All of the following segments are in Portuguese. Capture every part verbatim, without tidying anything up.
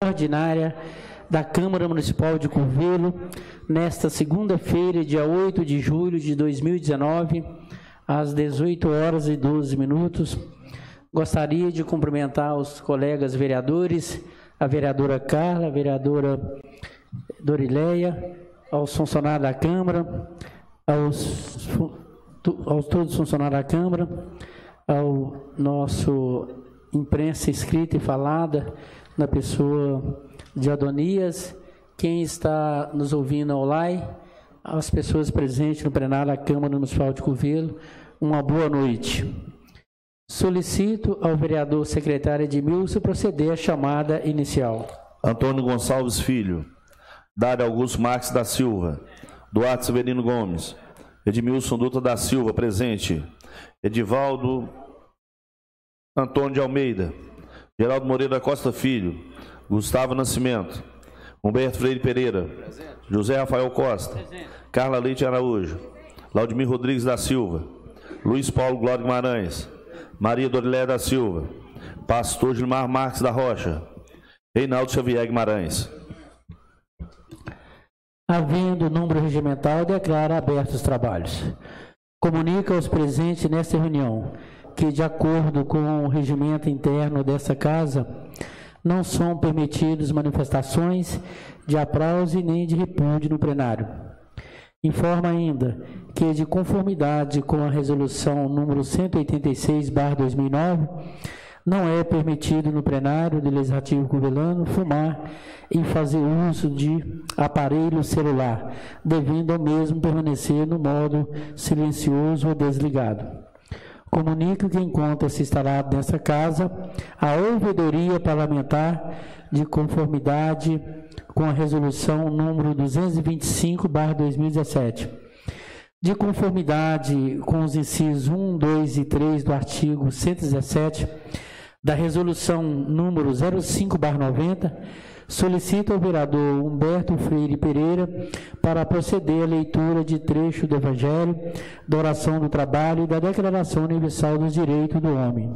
ordinária da Câmara Municipal de Curvelo, nesta segunda-feira, dia oito de julho de dois mil e dezenove, às dezoito horas e doze minutos. Gostaria de cumprimentar os colegas vereadores, a vereadora Carla, a vereadora Dorileia, aos funcionários da Câmara, aos, aos todos os funcionários da Câmara, ao nosso imprensa escrita e falada, na pessoa de Adonias, quem está nos ouvindo online, as pessoas presentes no plenário da Câmara Municipal de Curvelo, uma boa noite. Solicito ao vereador secretário Edmilson proceder à chamada inicial. Antônio Gonçalves Filho, Dário Augusto Marques da Silva, Duarte Severino Gomes, Edmilson Dutra da Silva, presente. Edivaldo Antônio de Almeida, Geraldo Moreira da Costa Filho, Gustavo Nascimento, Humberto Freire Pereira, presente. José Rafael Costa, presente. Carla Leite Araújo, Laudimir Rodrigues da Silva, Luiz Paulo Glória Guimarães, Maria Dorileia da Silva, Pastor Gilmar Marques da Rocha, Reinaldo Xavier Guimarães. Havendo número regimental, declara abertos os trabalhos. Comunica aos presentes nesta reunião que, de acordo com o regimento interno desta casa, não são permitidas manifestações de aplauso nem de repúdio no plenário. Informa ainda que, de conformidade com a resolução número cento e oitenta e seis barra dois mil e nove, não é permitido no plenário do Legislativo curvelano fumar e fazer uso de aparelho celular, devendo ao mesmo permanecer no modo silencioso ou desligado. Comunico que encontra-se instalado nesta casa a ouvidoria parlamentar de conformidade com a resolução número duzentos e vinte e cinco barra dois mil e dezessete. De conformidade com os incisos um, dois e três do artigo cento e dezessete da resolução número zero cinco barra noventa, solicito ao vereador Humberto Freire Pereira para proceder à leitura de trecho do Evangelho, da oração do trabalho e da Declaração Universal dos Direitos do Homem.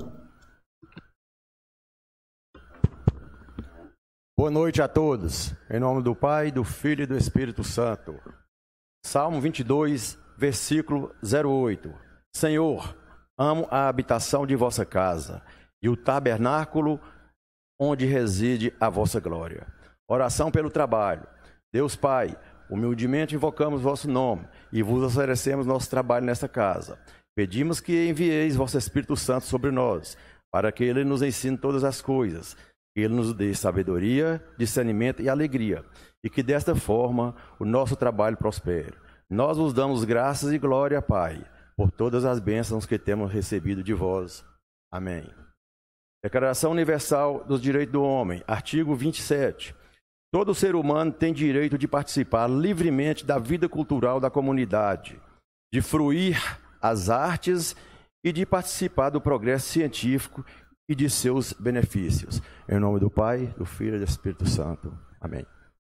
Boa noite a todos. Em nome do Pai, do Filho e do Espírito Santo. Salmo vinte e dois, versículo zero oito. Senhor, amo a habitação de vossa casa e o tabernáculo onde reside a vossa glória. Oração pelo trabalho. Deus Pai, humildemente invocamos vosso nome e vos oferecemos nosso trabalho nesta casa. Pedimos que envieis vosso Espírito Santo sobre nós, para que ele nos ensine todas as coisas, que ele nos dê sabedoria, discernimento e alegria, e que desta forma o nosso trabalho prospere. Nós vos damos graças e glória, Pai, por todas as bênçãos que temos recebido de vós. Amém. Declaração Universal dos Direitos do Homem, artigo vinte e sete. Todo ser humano tem direito de participar livremente da vida cultural da comunidade, de fruir as artes e de participar do progresso científico e de seus benefícios. Em nome do Pai, do Filho e do Espírito Santo. Amém.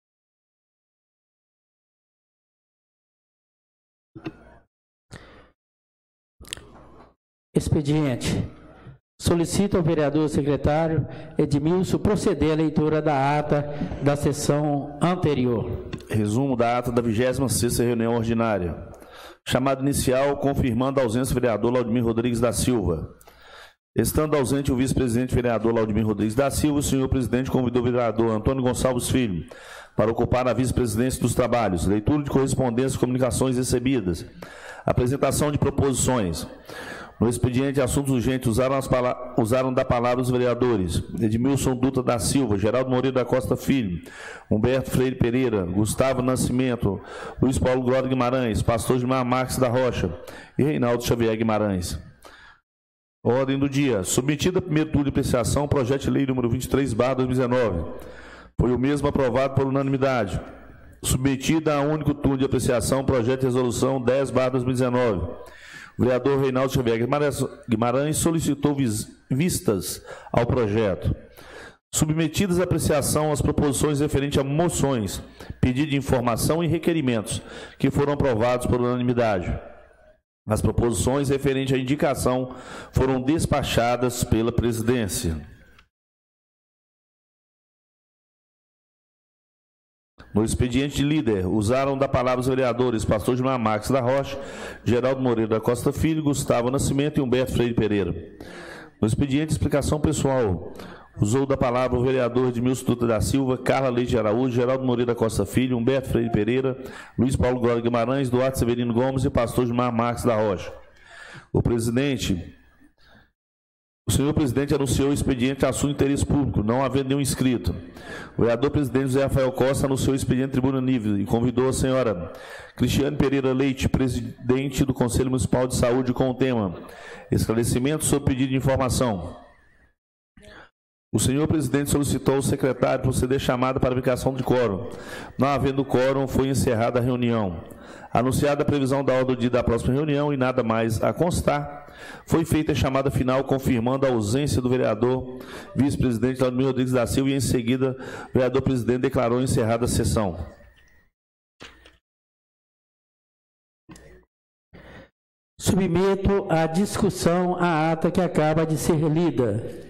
Expediente. Solicito ao vereador secretário Edmilson proceder à leitura da ata da sessão anterior. Resumo da ata da vigésima sexta reunião ordinária. Chamada inicial, confirmando a ausência do vereador Laudimir Rodrigues da Silva. Estando ausente o vice-presidente vereador Laudimir Rodrigues da Silva, o senhor presidente convidou o vereador Antônio Gonçalves Filho para ocupar a vice-presidência dos trabalhos, leitura de correspondências e comunicações recebidas, apresentação de proposições. No expediente, assuntos urgentes usaram, as usaram da palavra os vereadores Edmilson Dutra da Silva, Geraldo Moreira da Costa Filho, Humberto Freire Pereira, Gustavo Nascimento, Luiz Paulo Glória Guimarães, Pastor Gilmar Marques da Rocha e Reinaldo Xavier Guimarães. Ordem do dia. Submetida a primeiro turno de apreciação, projeto de lei número vinte e três barra dois mil e dezenove. Foi o mesmo aprovado por unanimidade. Submetida a único turno de apreciação, projeto de resolução dez barra dois mil e dezenove. O vereador Reinaldo Xavier Guimarães solicitou vistas ao projeto. Submetidas à apreciação as proposições referentes a moções, pedido de informação e requerimentos, que foram aprovados por unanimidade. As proposições referentes à indicação foram despachadas pela presidência. No expediente de líder, usaram da palavra os vereadores Pastor Gilmar Marques da Rocha, Geraldo Moreira da Costa Filho, Gustavo Nascimento e Humberto Freire Pereira. No expediente de explicação pessoal, usou da palavra o vereador Edmilson Dutra da Silva, Carla Leite de Araújo, Geraldo Moreira da Costa Filho, Humberto Freire Pereira, Luiz Paulo Glória Guimarães, Duarte Severino Gomes e Pastor Gilmar Marques da Rocha. O presidente... O senhor presidente anunciou o expediente assunto de interesse público, não havendo nenhum inscrito. O vereador presidente José Rafael Costa anunciou o expediente tribuna nível e convidou a senhora Cristiane Pereira Leite, presidente do Conselho Municipal de Saúde, com o tema esclarecimento sobre pedido de informação. O senhor presidente solicitou ao secretário proceder chamada para aplicação de quórum. Não havendo quórum, foi encerrada a reunião. Anunciada a previsão da ordem do dia da próxima reunião e nada mais a constar, foi feita a chamada final confirmando a ausência do vereador vice-presidente Laudemir Rodrigues da Silva e em seguida o vereador presidente declarou encerrada a sessão. Submeto à discussão a ata que acaba de ser lida.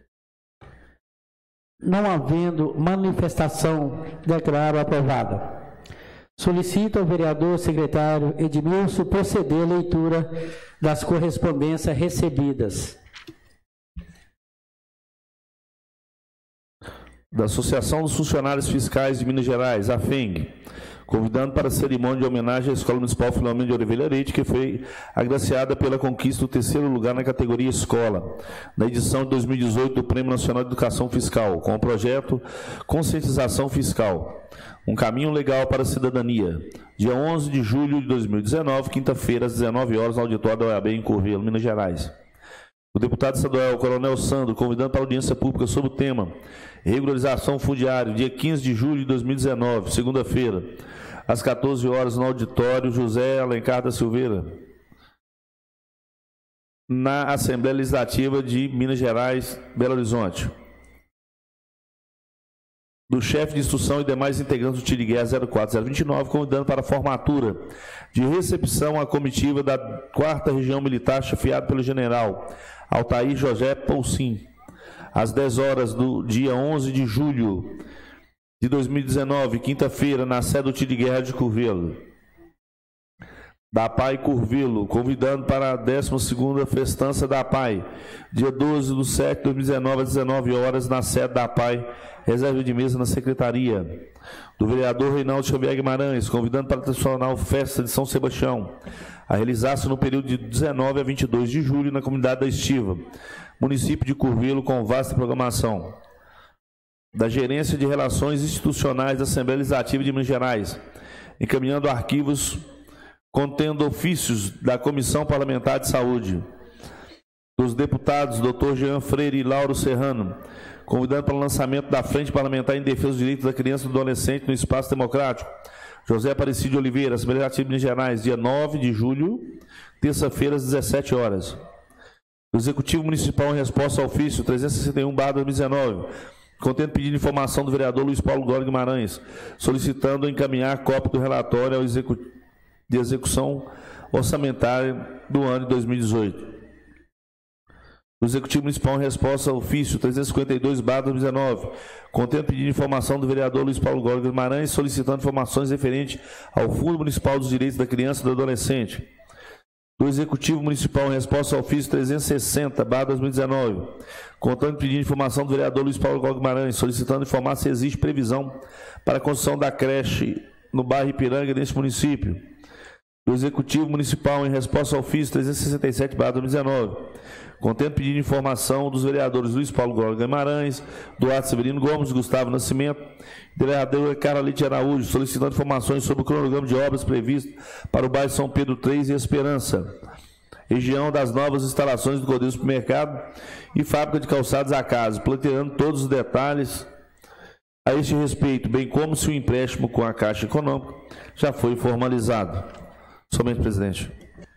Não havendo manifestação, declaro aprovada. Solicito ao vereador secretário Edmilson proceder à leitura das correspondências recebidas. Da Associação dos Funcionários Fiscais de Minas Gerais, a F E N G, convidando para a cerimônia de homenagem à Escola Municipal Filomeno de Oliveira Leite, que foi agraciada pela conquista do terceiro lugar na categoria Escola, na edição de dois mil e dezoito do Prêmio Nacional de Educação Fiscal, com o projeto Conscientização Fiscal, um caminho legal para a cidadania, dia onze de julho de dois mil e dezenove, quinta-feira, às dezenove horas, no auditório da O A B em Curvelo, Minas Gerais. O deputado estadual Coronel Sandro, convidando para a audiência pública sobre o tema regularização fundiária, dia quinze de julho de dois mil e dezenove, segunda-feira, às quatorze horas, no auditório José Alencar da Silveira, na Assembleia Legislativa de Minas Gerais, Belo Horizonte. Do chefe de instrução e demais integrantes do tiro de guerra zero quatro zero vinte e nove, convidando para a formatura de recepção à comitiva da quarta Região Militar, chefiada pelo general Altair José Poulsim, às dez horas do dia onze de julho de dois mil e dezenove, quinta-feira, na sede do tiro de guerra de Curvelo. Da P A I Curvelo, convidando para a décima segunda festança da P A I, dia doze de setembro de dois mil e dezenove, às dezenove horas, na sede da P A I, reserva de mesa na secretaria. Do vereador Reinaldo Xavier Guimarães, convidando para a tradicional festa de São Sebastião, a realizar-se no período de dezenove a vinte e dois de julho, na comunidade da Estiva, município de Curvelo, com vasta programação. Da Gerência de Relações Institucionais da Assembleia Legislativa de Minas Gerais, encaminhando arquivos contendo ofícios da Comissão Parlamentar de Saúde. Dos deputados doutor Jean Freire e Lauro Serrano, convidando para o lançamento da Frente Parlamentar em Defesa dos Direitos da Criança e do Adolescente no Espaço Democrático, José Aparecido de Oliveira, Assembleia Legislativa de Minas Gerais, dia nove de julho, terça-feira, às dezessete horas. O Executivo Municipal, em resposta ao ofício trezentos e sessenta e um barra dois mil e dezenove, contendo pedido de informação do vereador Luiz Paulo Glória Guimarães, solicitando encaminhar cópia do relatório ao Executivo de execução orçamentária do ano de dois mil e dezoito. O Executivo Municipal, em resposta ao ofício trezentos e cinquenta e dois barra dois mil e dezenove, contendo pedido de informação do vereador Luiz Paulo Glória Guimarães, solicitando informações referentes ao Fundo Municipal dos Direitos da Criança e do Adolescente. Do Executivo Municipal, em resposta ao ofício trezentos e sessenta barra dois mil e dezenove, contando pedido de informação do vereador Luiz Paulo Glória Guimarães, solicitando informar se existe previsão para a construção da creche no bairro Ipiranga deste município. Do Executivo Municipal, em resposta ao ofício trezentos e sessenta e sete barra dois mil e dezenove, contendo pedido de informação dos vereadores Luiz Paulo Glória Guimarães, Duarte Severino Gomes, Gustavo Nascimento, vereadora Carla Leite Araújo, solicitando informações sobre o cronograma de obras previsto para o bairro São Pedro três e Esperança, região das novas instalações do Cordeiro Supermercado e fábrica de calçados a casa, planteando todos os detalhes a este respeito, bem como se o empréstimo com a Caixa Econômica já foi formalizado. Somente, presidente.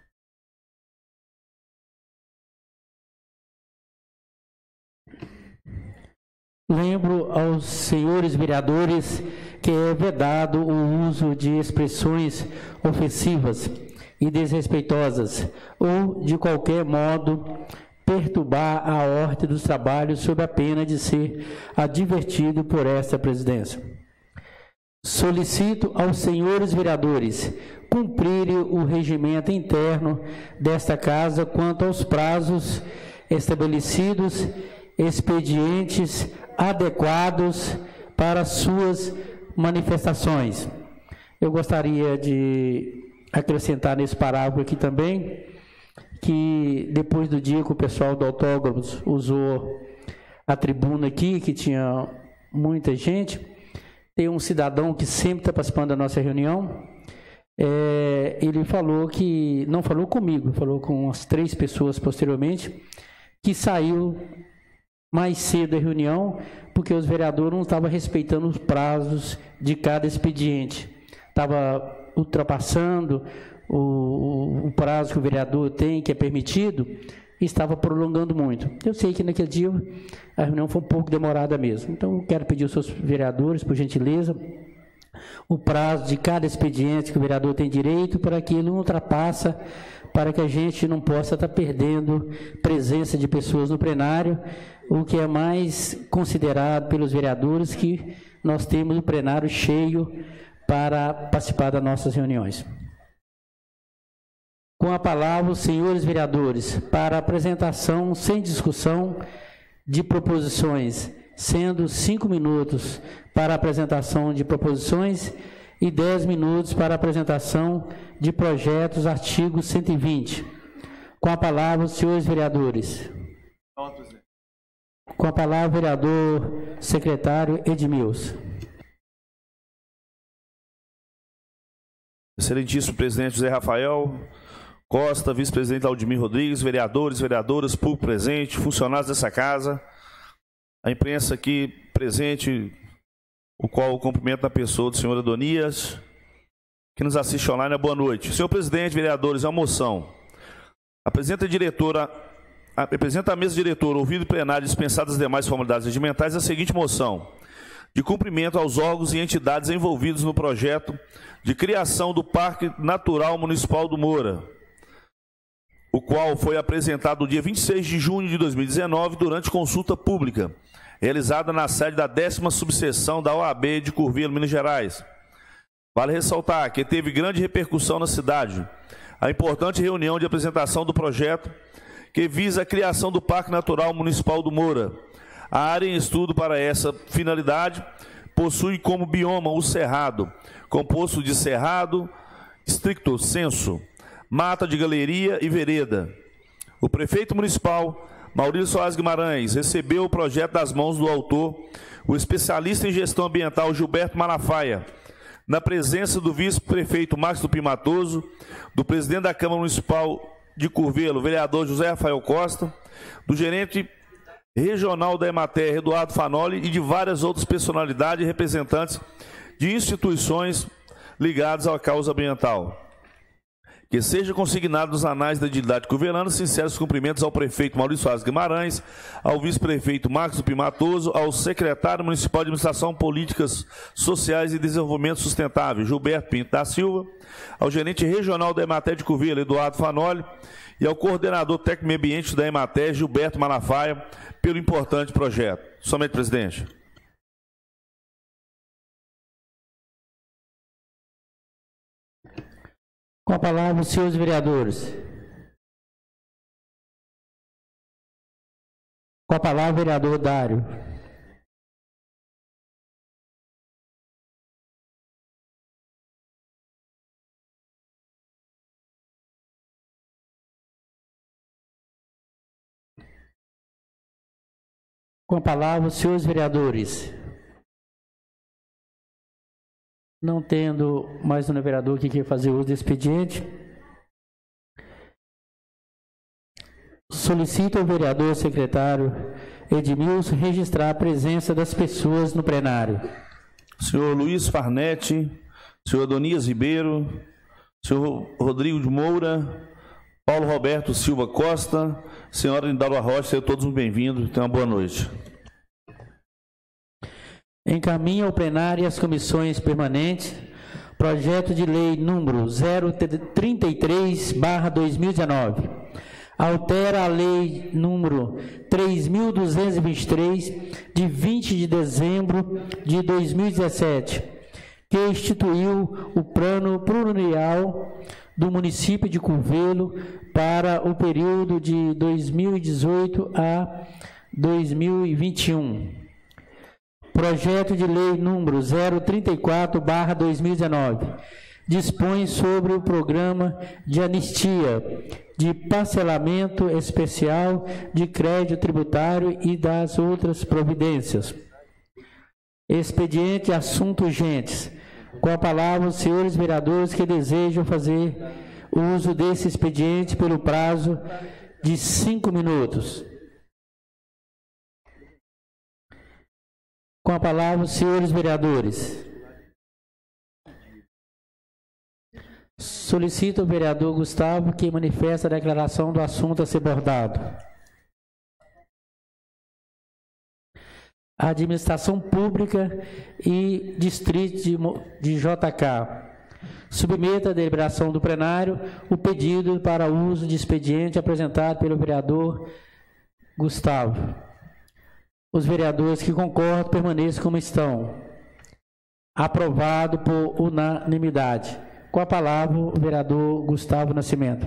Lembro aos senhores vereadores que é vedado o uso de expressões ofensivas e desrespeitosas ou, de qualquer modo, perturbar a ordem dos trabalhos sob a pena de ser advertido por esta presidência. Solicito aos senhores vereadores cumprirem o regimento interno desta casa quanto aos prazos estabelecidos, expedientes adequados para suas manifestações. Eu gostaria de acrescentar nesse parágrafo aqui também, que depois do dia que o pessoal do autógrafos usou a tribuna aqui, que tinha muita gente, tem um cidadão que sempre está participando da nossa reunião, é, ele falou que, não falou comigo, falou com umas três pessoas posteriormente, que saiu mais cedo da reunião, porque os vereadores não estavam respeitando os prazos de cada expediente. Estava ultrapassando o, o, o prazo que o vereador tem, que é permitido, e estava prolongando muito. Eu sei que naquele dia a reunião foi um pouco demorada mesmo. Então, eu quero pedir aos seus vereadores, por gentileza, o prazo de cada expediente que o vereador tem direito, para que ele não ultrapassa, para que a gente não possa estar perdendo presença de pessoas no plenário, o que é mais considerado pelos vereadores, que nós temos o plenário cheio para participar das nossas reuniões. Com a palavra, os senhores vereadores, para a apresentação sem discussão de proposições, sendo cinco minutos para a apresentação de proposições e dez minutos para a apresentação de projetos, artigo cento e vinte. Com a palavra, os senhores vereadores. Com a palavra, o vereador secretário Edmilson. Excelentíssimo presidente José Rafael Costa, vice-presidente Aldemir Rodrigues, vereadores, vereadoras, público presente, funcionários dessa casa, a imprensa aqui presente, o qual eu cumprimento na pessoa do senhor Adonias, que nos assiste online, boa noite. Senhor presidente, vereadores, é uma moção. Apresenta a diretora, apresenta a mesa diretora, ouvido plenário, dispensadas as demais formalidades regimentais, a seguinte moção: de cumprimento aos órgãos e entidades envolvidos no projeto de criação do Parque Natural Municipal do Moura, o qual foi apresentado no dia vinte e seis de junho de dois mil e dezenove, durante consulta pública, realizada na sede da décima subseção da O A B de Curvelo, Minas Gerais. Vale ressaltar que teve grande repercussão na cidade a importante reunião de apresentação do projeto que visa a criação do Parque Natural Municipal do Moura. A área em estudo para essa finalidade possui como bioma o cerrado, composto de cerrado, stricto sensu, mata de galeria e vereda. O prefeito municipal, Maurício Soares Guimarães, recebeu o projeto das mãos do autor, o especialista em gestão ambiental Gilberto Malafaia, na presença do vice-prefeito Marcos Tupim Matoso, do presidente da Câmara Municipal de Curvelo, vereador José Rafael Costa, do gerente regional da Emater, Eduardo Fanoli, e de várias outras personalidades e representantes de instituições ligadas à causa ambiental. Que seja consignado nos anais da dignidade curvelana sinceros cumprimentos ao prefeito Maurício Soares Guimarães, ao vice-prefeito Marcos Tupim Matoso, ao secretário municipal de Administração, Políticas Sociais e Desenvolvimento Sustentável, Gilberto Pinto da Silva, ao gerente regional da Emater de Curvelo, Eduardo Fanoli, e ao coordenador técnico e ambiente da Emater, Gilberto Malafaia, pelo importante projeto. Somente, presidente. Com a palavra, os senhores vereadores. Com a palavra, o vereador Dário. Com a palavra, os senhores vereadores. Não tendo mais um vereador que quer fazer uso do expediente, solicito ao vereador secretário Edmilson registrar a presença das pessoas no plenário. Senhor Luiz Farnete, senhor Adonias Ribeiro, senhor Rodrigo de Moura, Paulo Roberto Silva Costa, senhora Lindalva Rocha, sejam todos bem-vindos. Tenham uma boa noite. Encaminha ao plenário e às comissões permanentes projeto de lei número zero trinta e três barra dois mil e dezenove. Altera a lei número três mil duzentos e vinte e três, de vinte de dezembro de dois mil e dezessete, que instituiu o plano plurianual do município de Curvelo para o período de dois mil e dezoito a dois mil e vinte e um. Projeto de lei número zero trinta e quatro barra dois mil e dezenove dispõe sobre o programa de anistia, de parcelamento especial de crédito tributário e das outras providências. Expediente assunto urgentes. Com a palavra os senhores vereadores que desejam fazer uso desse expediente pelo prazo de cinco minutos. Com a palavra os senhores vereadores. Solicito o vereador Gustavo que manifeste a declaração do assunto a ser abordado. Administração Pública e Distrito de, de J K. Submeta à deliberação do plenário o pedido para uso de expediente apresentado pelo vereador Gustavo. Os vereadores que concordam permaneçam como estão. Aprovado por unanimidade. Com a palavra, o vereador Gustavo Nascimento.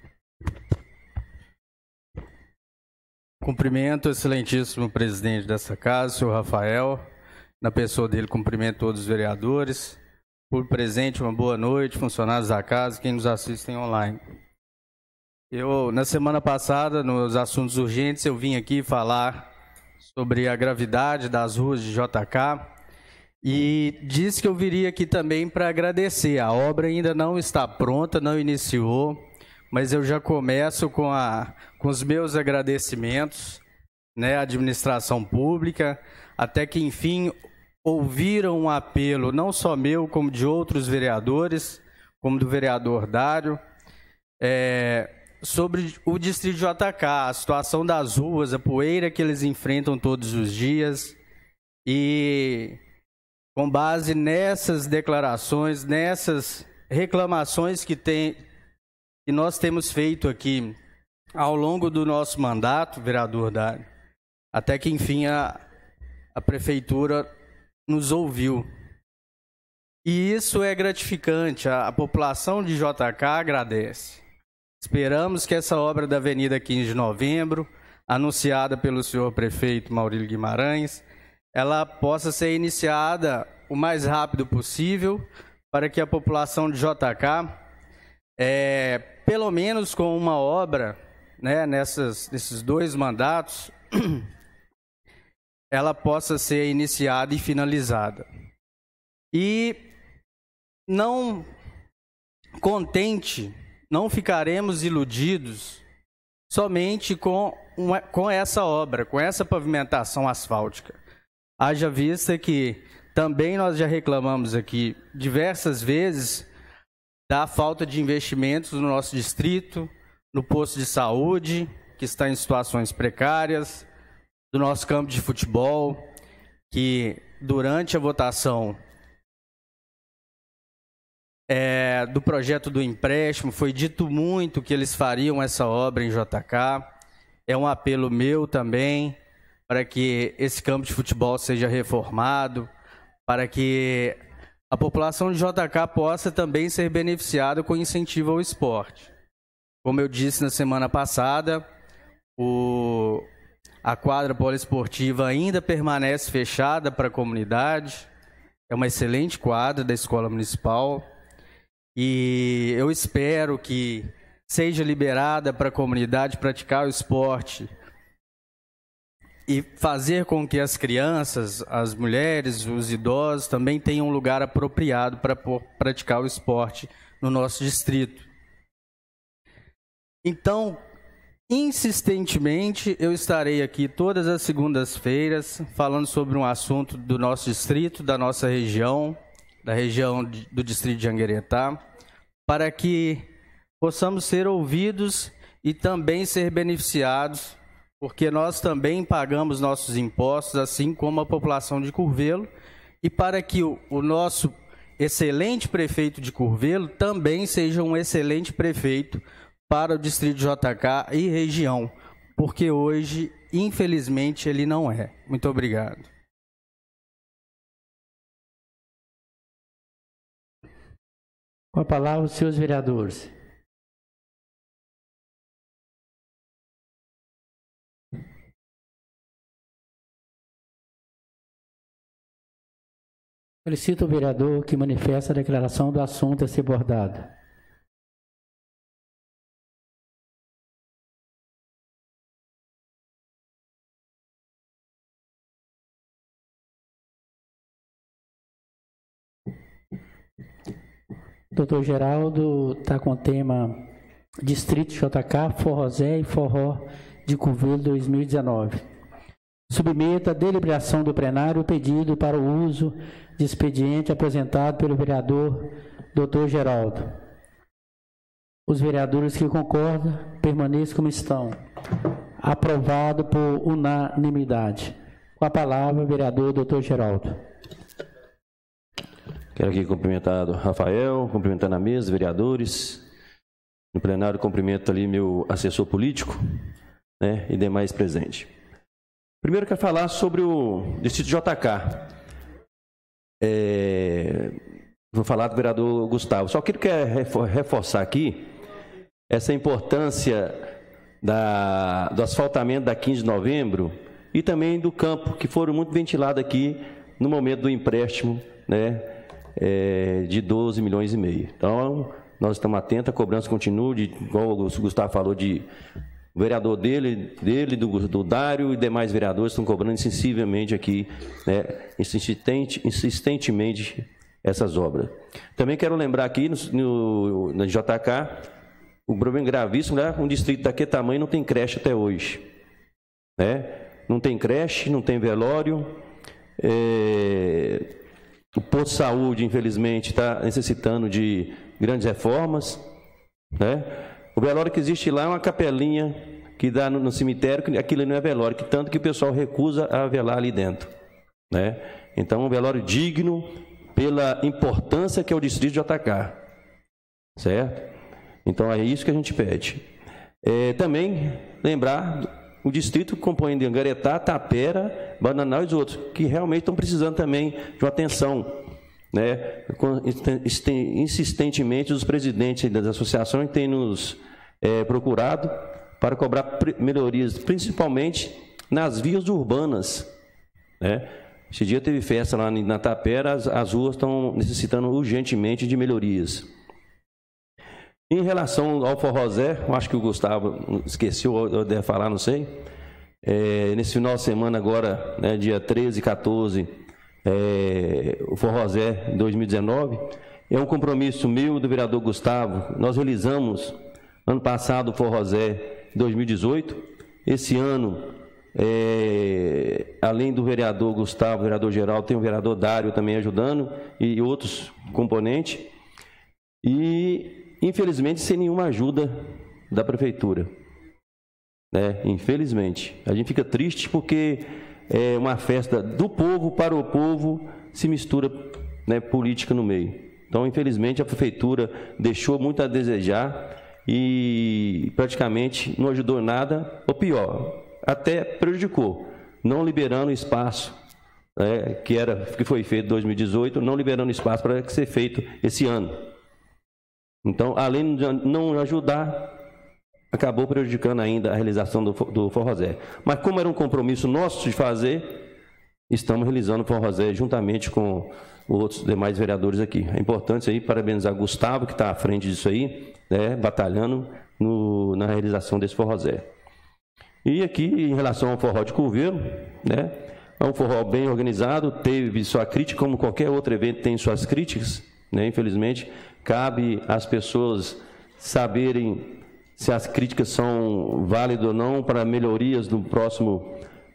Cumprimento o excelentíssimo presidente dessa casa, o senhor Rafael. Na pessoa dele, cumprimento todos os vereadores. Por presente, uma boa noite, funcionários da casa, quem nos assistem online. Eu, na semana passada, nos assuntos urgentes, eu vim aqui falar sobre a gravidade das ruas de J K e disse que eu viria aqui também para agradecer. A obra ainda não está pronta, não iniciou, mas eu já começo com, a, com os meus agradecimentos, né, à administração pública, até que, enfim, ouviram um apelo, não só meu, como de outros vereadores, como do vereador Dário, é, sobre o distrito de J K, a situação das ruas, a poeira que eles enfrentam todos os dias. E, com base nessas declarações, nessas reclamações que, tem, que nós temos feito aqui ao longo do nosso mandato, vereador Dário, até que, enfim, a, a prefeitura nos ouviu. E isso é gratificante, a, a população de J K agradece. Esperamos que essa obra da Avenida quinze de Novembro, anunciada pelo senhor prefeito Maurílio Guimarães, ela possa ser iniciada o mais rápido possível, para que a população de J K, é, pelo menos com uma obra, né, nessas, nesses dois mandatos, ela possa ser iniciada e finalizada. E não contente, não ficaremos iludidos somente com, uma, com essa obra, com essa pavimentação asfáltica. Haja vista que também nós já reclamamos aqui diversas vezes da falta de investimentos no nosso distrito, no posto de saúde, que está em situações precárias, do nosso campo de futebol, que durante a votação é, do projeto do empréstimo foi dito muito que eles fariam essa obra em J K. É um apelo meu também para que esse campo de futebol seja reformado, para que a população de J K possa também ser beneficiada com incentivo ao esporte. Como eu disse na semana passada, o, a quadra poliesportiva ainda permanece fechada para a comunidade. É uma excelente quadra da Escola Municipal e eu espero que seja liberada para a comunidade praticar o esporte e fazer com que as crianças, as mulheres, os idosos também tenham um lugar apropriado para praticar o esporte no nosso distrito. Então, insistentemente, eu estarei aqui todas as segundas-feiras falando sobre um assunto do nosso distrito, da nossa região, da região do distrito de Angueretá, para que possamos ser ouvidos e também ser beneficiados, porque nós também pagamos nossos impostos, assim como a população de Curvelo, e para que o, o nosso excelente prefeito de Curvelo também seja um excelente prefeito para o distrito de J K e região, porque hoje, infelizmente, ele não é. Muito obrigado. Com a palavra, os senhores vereadores. Solicito o vereador que manifeste a declaração do assunto a ser abordado. Doutor Geraldo está com o tema Distrito J K, Forrozé e Forró de Covelho dois mil e dezenove. Submeta a deliberação do plenário o pedido para o uso de expediente apresentado pelo vereador doutor Geraldo. Os vereadores que concordam, permaneçam como estão. Aprovado por unanimidade. Com a palavra, vereador doutor Geraldo. Quero aqui cumprimentar o Rafael, cumprimentando a mesa, vereadores. No plenário, cumprimento ali meu assessor político, né, e demais presentes. Primeiro, quero falar sobre o Distrito J K. É, vou falar do vereador Gustavo. Só quero reforçar aqui essa importância da, do asfaltamento da quinze de novembro e também do campo, que foram muito ventilados aqui no momento do empréstimo, né, é, de doze milhões e meio. Então, nós estamos atentos, a cobrança continua, de, igual o Gustavo falou, de o vereador dele, dele do, do Dário e demais vereadores estão cobrando insensivelmente aqui, né, insistente, insistentemente essas obras. Também quero lembrar aqui, no, no, no J K, o problema gravíssimo, né, um distrito daquele tamanho não tem creche até hoje. Né? Não tem creche, não tem velório, é, o posto de saúde, infelizmente, está necessitando de grandes reformas, né? O velório que existe lá é uma capelinha que dá no, no cemitério, que aquilo não é velório, que tanto que o pessoal recusa a velar ali dentro, né? Então, um velório digno pela importância que é o distrito de J K, certo? Então, é isso que a gente pede. É, também lembrar o distrito que compõe de Angaretá, Tapera, Bananal e os outros, que realmente estão precisando também de uma atenção, né? Insistentemente, os presidentes das associações têm nos é, procurado para cobrar melhorias, principalmente nas vias urbanas, né? Esse dia teve festa lá na Tapera, as, as ruas estão necessitando urgentemente de melhorias. Em relação ao Forrozé, eu acho que o Gustavo esqueceu, eu deve falar, não sei. É, nesse final de semana agora, né, dia treze e quatorze, é, o Forrozé dois mil e dezenove, é um compromisso meu e do vereador Gustavo. Nós realizamos, ano passado, o Forrozé dois mil e dezoito. Esse ano, é, além do vereador Gustavo, vereador Geraldo, tem o vereador Dário também ajudando e outros componentes. E, infelizmente, sem nenhuma ajuda da prefeitura, né? Infelizmente. A gente fica triste porque é uma festa do povo para o povo, se mistura, né, política no meio. Então, infelizmente, a prefeitura deixou muito a desejar e praticamente não ajudou nada, ou pior, até prejudicou, não liberando espaço, né, que, era, que foi feito em dois mil e dezoito, não liberando espaço para ser feito esse ano. Então, além de não ajudar, acabou prejudicando ainda a realização do, do Forrozé. Mas como era um compromisso nosso de fazer, estamos realizando o Forrozé juntamente com outros demais vereadores aqui. É importante isso aí, parabenizar Gustavo, que está à frente disso aí, né, batalhando no, na realização desse Forrozé. E aqui, em relação ao Forró de Covelho, né, é um forró bem organizado, teve sua crítica, como qualquer outro evento tem suas críticas, né, infelizmente. Cabe às pessoas saberem se as críticas são válidas ou não para melhorias do próximo,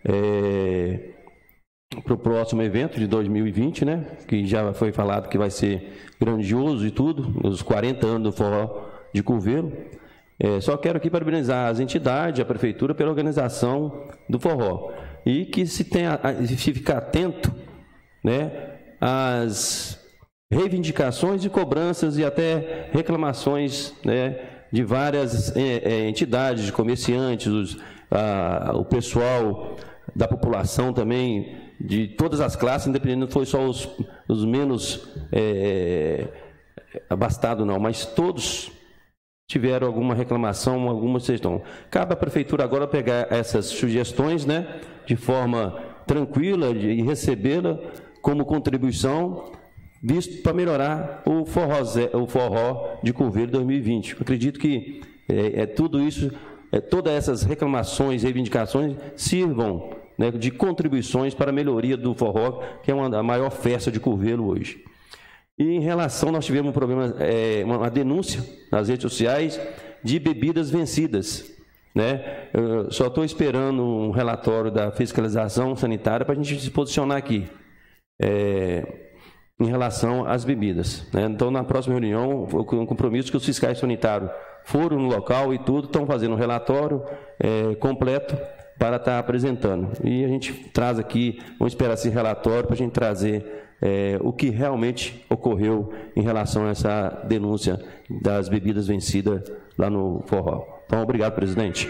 é, para o próximo evento de dois mil e vinte, né? Que já foi falado que vai ser grandioso e tudo, os quarenta anos do Forró de Covelho. É, só quero aqui parabenizar as entidades, a prefeitura, pela organização do forró. E que se tenha, se ficar atento, né, às reivindicações e cobranças e até reclamações, né, de várias é, é, entidades, de comerciantes, os, a, o pessoal da população também, de todas as classes, independente, não foi só os, os menos é, abastado não, mas todos tiveram alguma reclamação, alguma sugestão. Cabe à Prefeitura agora pegar essas sugestões, né, de forma tranquila e recebê-la como contribuição, visto para melhorar o forró, o forró de Curvelo dois mil e vinte. Eu acredito que é, é tudo isso, é, todas essas reclamações, reivindicações sirvam, né, de contribuições para a melhoria do forró, que é uma, a maior festa de Curvelo hoje. E em relação, nós tivemos um problema, é, uma denúncia nas redes sociais de bebidas vencidas, né? Eu só estou esperando um relatório da fiscalização sanitária para a gente se posicionar aqui, é, em relação às bebidas, né? Então, na próxima reunião, um compromisso que os fiscais sanitários foram no local e tudo, estão fazendo um relatório é, completo para estar apresentando. E a gente traz aqui, vamos esperar esse relatório para a gente trazer É, o que realmente ocorreu em relação a essa denúncia das bebidas vencidas lá no forró. Então, obrigado, presidente.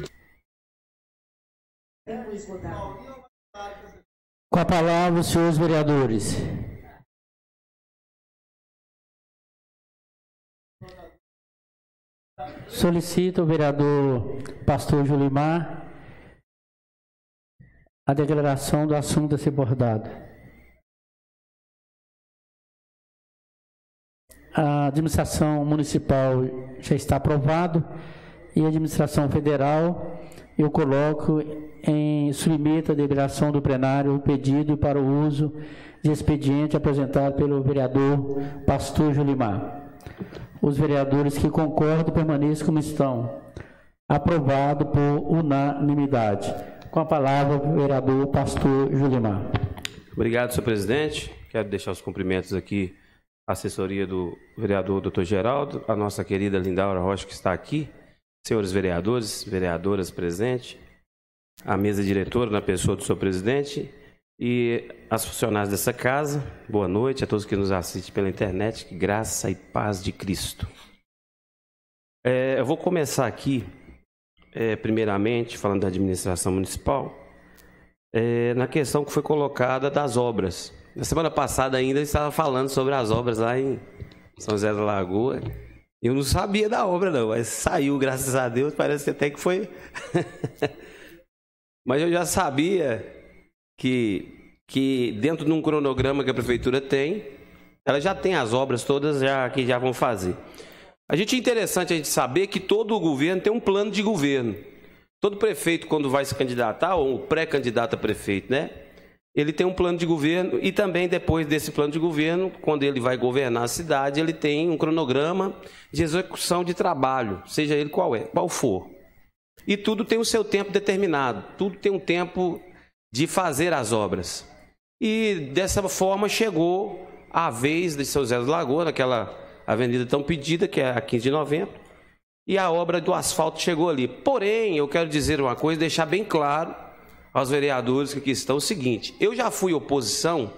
Com a palavra, os senhores vereadores. Solicito o vereador Pastor Julimar a declaração do assunto a ser abordado. A administração municipal já está aprovado e a administração federal eu coloco em submeto a deliberação do plenário o pedido para o uso de expediente apresentado pelo vereador Pastor Julimar. Os vereadores que concordam permaneçam como estão. Aprovado por unanimidade. Com a palavra, o vereador Pastor Julimar. Obrigado, senhor presidente. Quero deixar os cumprimentos aqui à assessoria do vereador doutor Geraldo, a nossa querida Lindaura Rocha, que está aqui, senhores vereadores, vereadoras presentes, a mesa diretora, na pessoa do senhor presidente, e as funcionárias dessa casa. Boa noite a todos que nos assistem pela internet, que graça e paz de Cristo. É, eu vou começar aqui, é, primeiramente, falando da administração municipal, é, na questão que foi colocada das obras. Na semana passada ainda eu estava falando sobre as obras lá em São José da Lagoa. Eu não sabia da obra não, mas saiu, graças a Deus, parece até que foi... Mas eu já sabia que, que dentro de um cronograma que a prefeitura tem, ela já tem as obras todas já, que já vão fazer. A gente é interessante a gente saber que todo o governo tem um plano de governo. Todo prefeito, quando vai se candidatar, ou pré-candidato a prefeito, né? Ele tem um plano de governo e também depois desse plano de governo, quando ele vai governar a cidade, ele tem um cronograma de execução de trabalho, seja ele qual é, qual for. E tudo tem o seu tempo determinado, tudo tem um tempo de fazer as obras. E dessa forma chegou a vez de São José da Lagoa, naquela avenida tão pedida, que é a quinze de novembro, e a obra do asfalto chegou ali. Porém, eu quero dizer uma coisa, deixar bem claro aos vereadores que aqui estão o seguinte: eu já fui oposição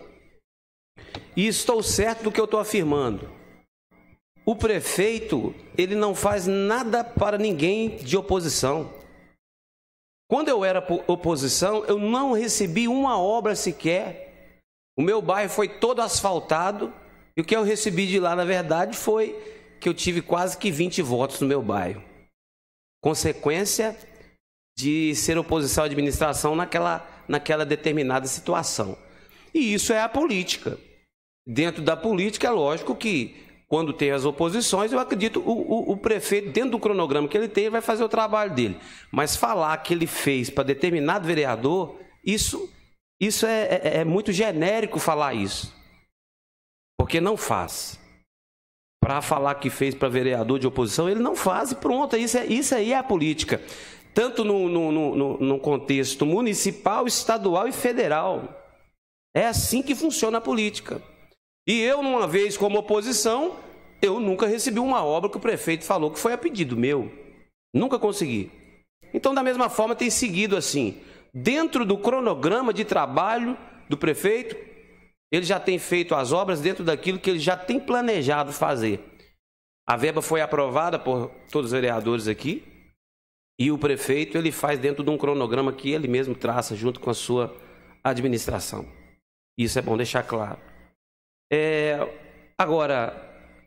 e estou certo do que eu estou afirmando. O prefeito, ele não faz nada para ninguém de oposição. Quando eu era oposição, eu não recebi uma obra sequer. O meu bairro foi todo asfaltado e o que eu recebi de lá, na verdade, foi que eu tive quase que vinte votos no meu bairro. Consequência de ser oposição à administração naquela, naquela determinada situação. E isso é a política. Dentro da política, é lógico que, quando tem as oposições, eu acredito o, o, o prefeito, dentro do cronograma que ele tem, vai fazer o trabalho dele. Mas falar que ele fez para determinado vereador, isso, isso é, é, é muito genérico falar isso. Porque não faz. Para falar que fez para vereador de oposição, ele não faz e pronto. Isso, é, isso aí é a política. Tanto no, no, no, no contexto municipal, estadual e federal. É assim que funciona a política. E eu, uma vez como oposição, eu nunca recebi uma obra que o prefeito falou que foi a pedido meu. Nunca consegui. Então, da mesma forma, tem seguido assim. Dentro do cronograma de trabalho do prefeito, ele já tem feito as obras dentro daquilo que ele já tem planejado fazer. A verba foi aprovada por todos os vereadores aqui. E o prefeito, ele faz dentro de um cronograma que ele mesmo traça junto com a sua administração. Isso é bom deixar claro. É, agora,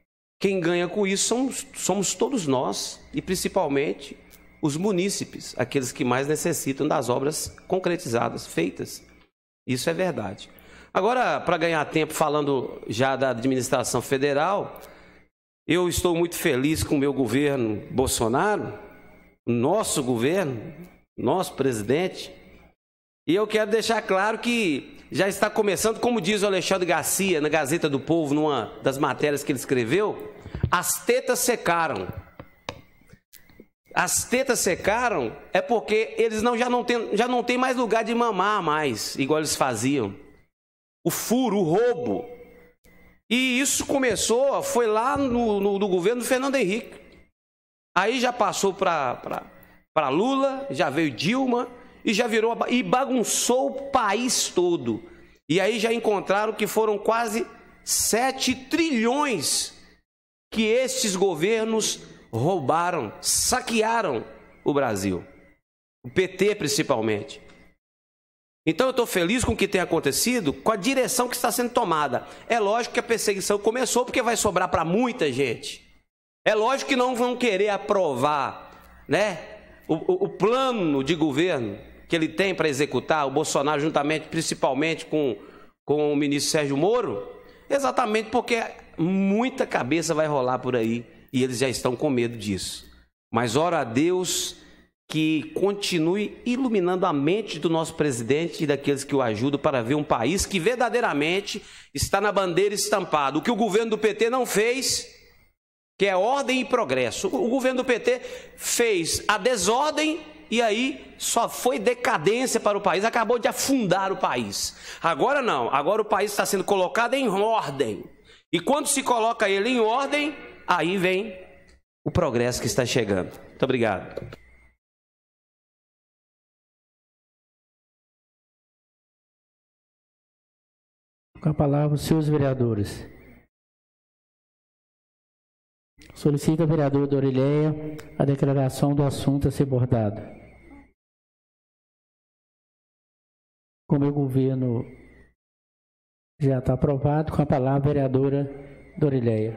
quem ganha com isso somos, somos todos nós, e principalmente os munícipes, aqueles que mais necessitam das obras concretizadas, feitas. Isso é verdade. Agora, para ganhar tempo, falando já da administração federal, eu estou muito feliz com o meu governo Bolsonaro, nosso governo, nosso presidente, e eu quero deixar claro que já está começando, como diz o Alexandre Garcia, na Gazeta do Povo, numa das matérias que ele escreveu, as tetas secaram. As tetas secaram é porque eles não, já, não tem, já não tem mais lugar de mamar mais, igual eles faziam. O furo, o roubo. E isso começou, foi lá no, no, no governo do Fernando Henrique. Aí já passou para Lula, já veio Dilma, e já virou, e bagunçou o país todo. E aí já encontraram que foram quase sete trilhões que estes governos roubaram, saquearam o Brasil. O P T principalmente. Então eu estou feliz com o que tem acontecido, com a direção que está sendo tomada. É lógico que a perseguição começou porque vai sobrar para muita gente. É lógico que não vão querer aprovar, né, o, o, o plano de governo que ele tem para executar, o Bolsonaro juntamente, principalmente com, com o ministro Sérgio Moro, exatamente porque muita cabeça vai rolar por aí e eles já estão com medo disso. Mas ora a Deus que continue iluminando a mente do nosso presidente e daqueles que o ajudam para ver um país que verdadeiramente está na bandeira estampada. O que o governo do P T não fez, que é ordem e progresso. O governo do P T fez a desordem e aí só foi decadência para o país, acabou de afundar o país. Agora não, agora o país está sendo colocado em ordem. E quando se coloca ele em ordem, aí vem o progresso que está chegando. Muito obrigado. Com a palavra, os senhores vereadores. Solicita a vereadora Dorileia a declaração do assunto a ser abordado. Como o governo já está aprovado, com a palavra, a vereadora Dorileia.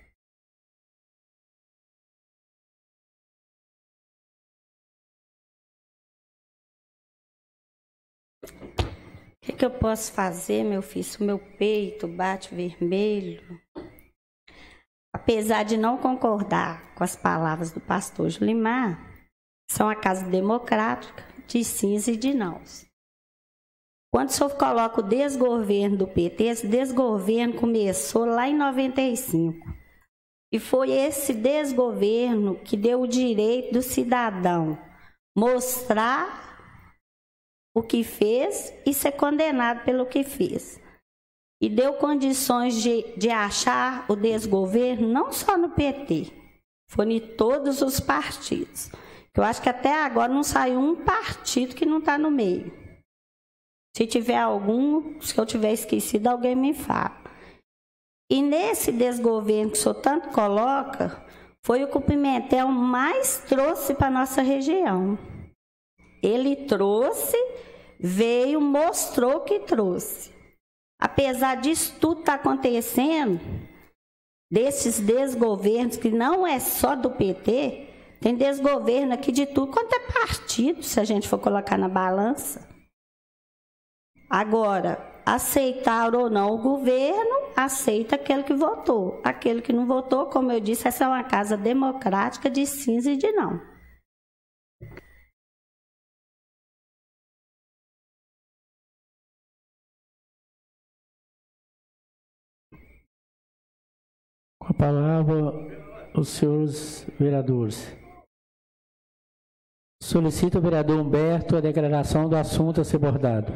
O que, que eu posso fazer, meu filho? Se o meu peito bate vermelho. Apesar de não concordar com as palavras do pastor Julimar, são a casa democrática de sims e de nãos. Quando o senhor coloca o desgoverno do P T, esse desgoverno começou lá em noventa e cinco. E foi esse desgoverno que deu o direito do cidadão mostrar o que fez e ser condenado pelo que fez. E deu condições de, de achar o desgoverno não só no P T, foi em todos os partidos. Eu acho que até agora não saiu um partido que não está no meio. Se tiver algum, se eu tiver esquecido, alguém me fala. E nesse desgoverno que o senhor tanto coloca, foi o que o Pimentel mais trouxe para a nossa região. Ele trouxe, veio, mostrou que trouxe. Apesar disso tudo estar acontecendo, desses desgovernos, que não é só do P T, tem desgoverno aqui de tudo quanto é partido, se a gente for colocar na balança. Agora, aceitar ou não o governo, aceita aquele que votou. Aquele que não votou, como eu disse, essa é uma casa democrática de sims e de não. Com a palavra, os senhores vereadores. Solicito ao vereador Humberto a declaração do assunto a ser abordado.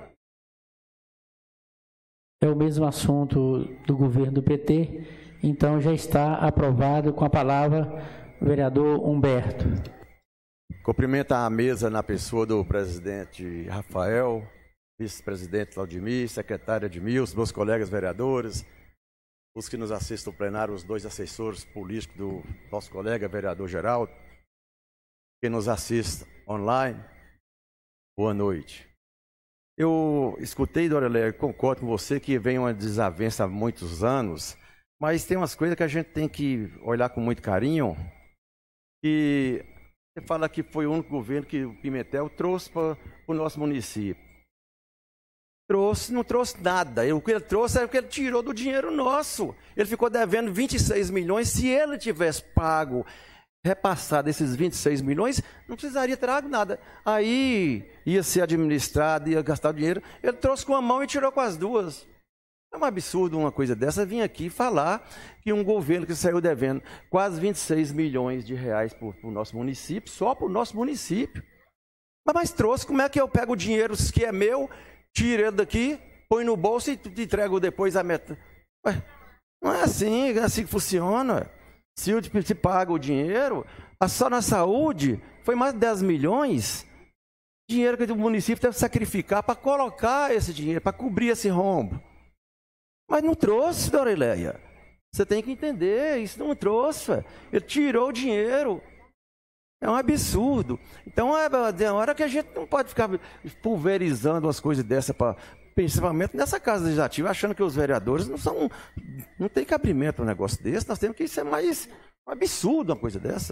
É o mesmo assunto do governo do P T, então já está aprovado. Com a palavra, o vereador Humberto. Cumprimento a mesa na pessoa do presidente Rafael, vice-presidente Claudimir, secretária Edmilson, meus colegas vereadores, os que nos assistem no plenário, os dois assessores políticos do nosso colega vereador Geraldo, que nos assiste online, boa noite. Eu escutei, Dorileia, concordo com você que vem uma desavença há muitos anos Mas tem umas coisas que a gente tem que olhar com muito carinho. E você fala que foi o único governo que o Pimentel trouxe para o nosso município. Trouxe, não trouxe nada. O que ele trouxe é o que ele tirou do dinheiro nosso. Ele ficou devendo vinte e seis milhões. Se ele tivesse pago, repassado esses vinte e seis milhões, não precisaria ter trago nada. Aí ia ser administrado, ia gastar o dinheiro. Ele trouxe com a mão e tirou com as duas. É um absurdo uma coisa dessa, vir aqui falar que um governo que saiu devendo quase vinte e seis milhões de reais para o nosso município, só para o nosso município. Mas, mas trouxe, como é que eu pego o dinheiro que é meu, tiro ele daqui, põe no bolso e entrego depois a meta? Ué, não é assim, é assim que funciona. Se eu te paga o dinheiro, só na saúde foi mais de dez milhões. Dinheiro que o município teve que sacrificar para colocar esse dinheiro, para cobrir esse rombo. Mas não trouxe, Dorileia. Você tem que entender, isso não trouxe. Ele tirou o dinheiro. É um absurdo. Então, é a hora que a gente não pode ficar pulverizando as coisas dessa, pra, principalmente nessa casa legislativa, achando que os vereadores não são, não tem cabimento para um negócio desse. Nós temos que ser mais um absurdo uma coisa dessa.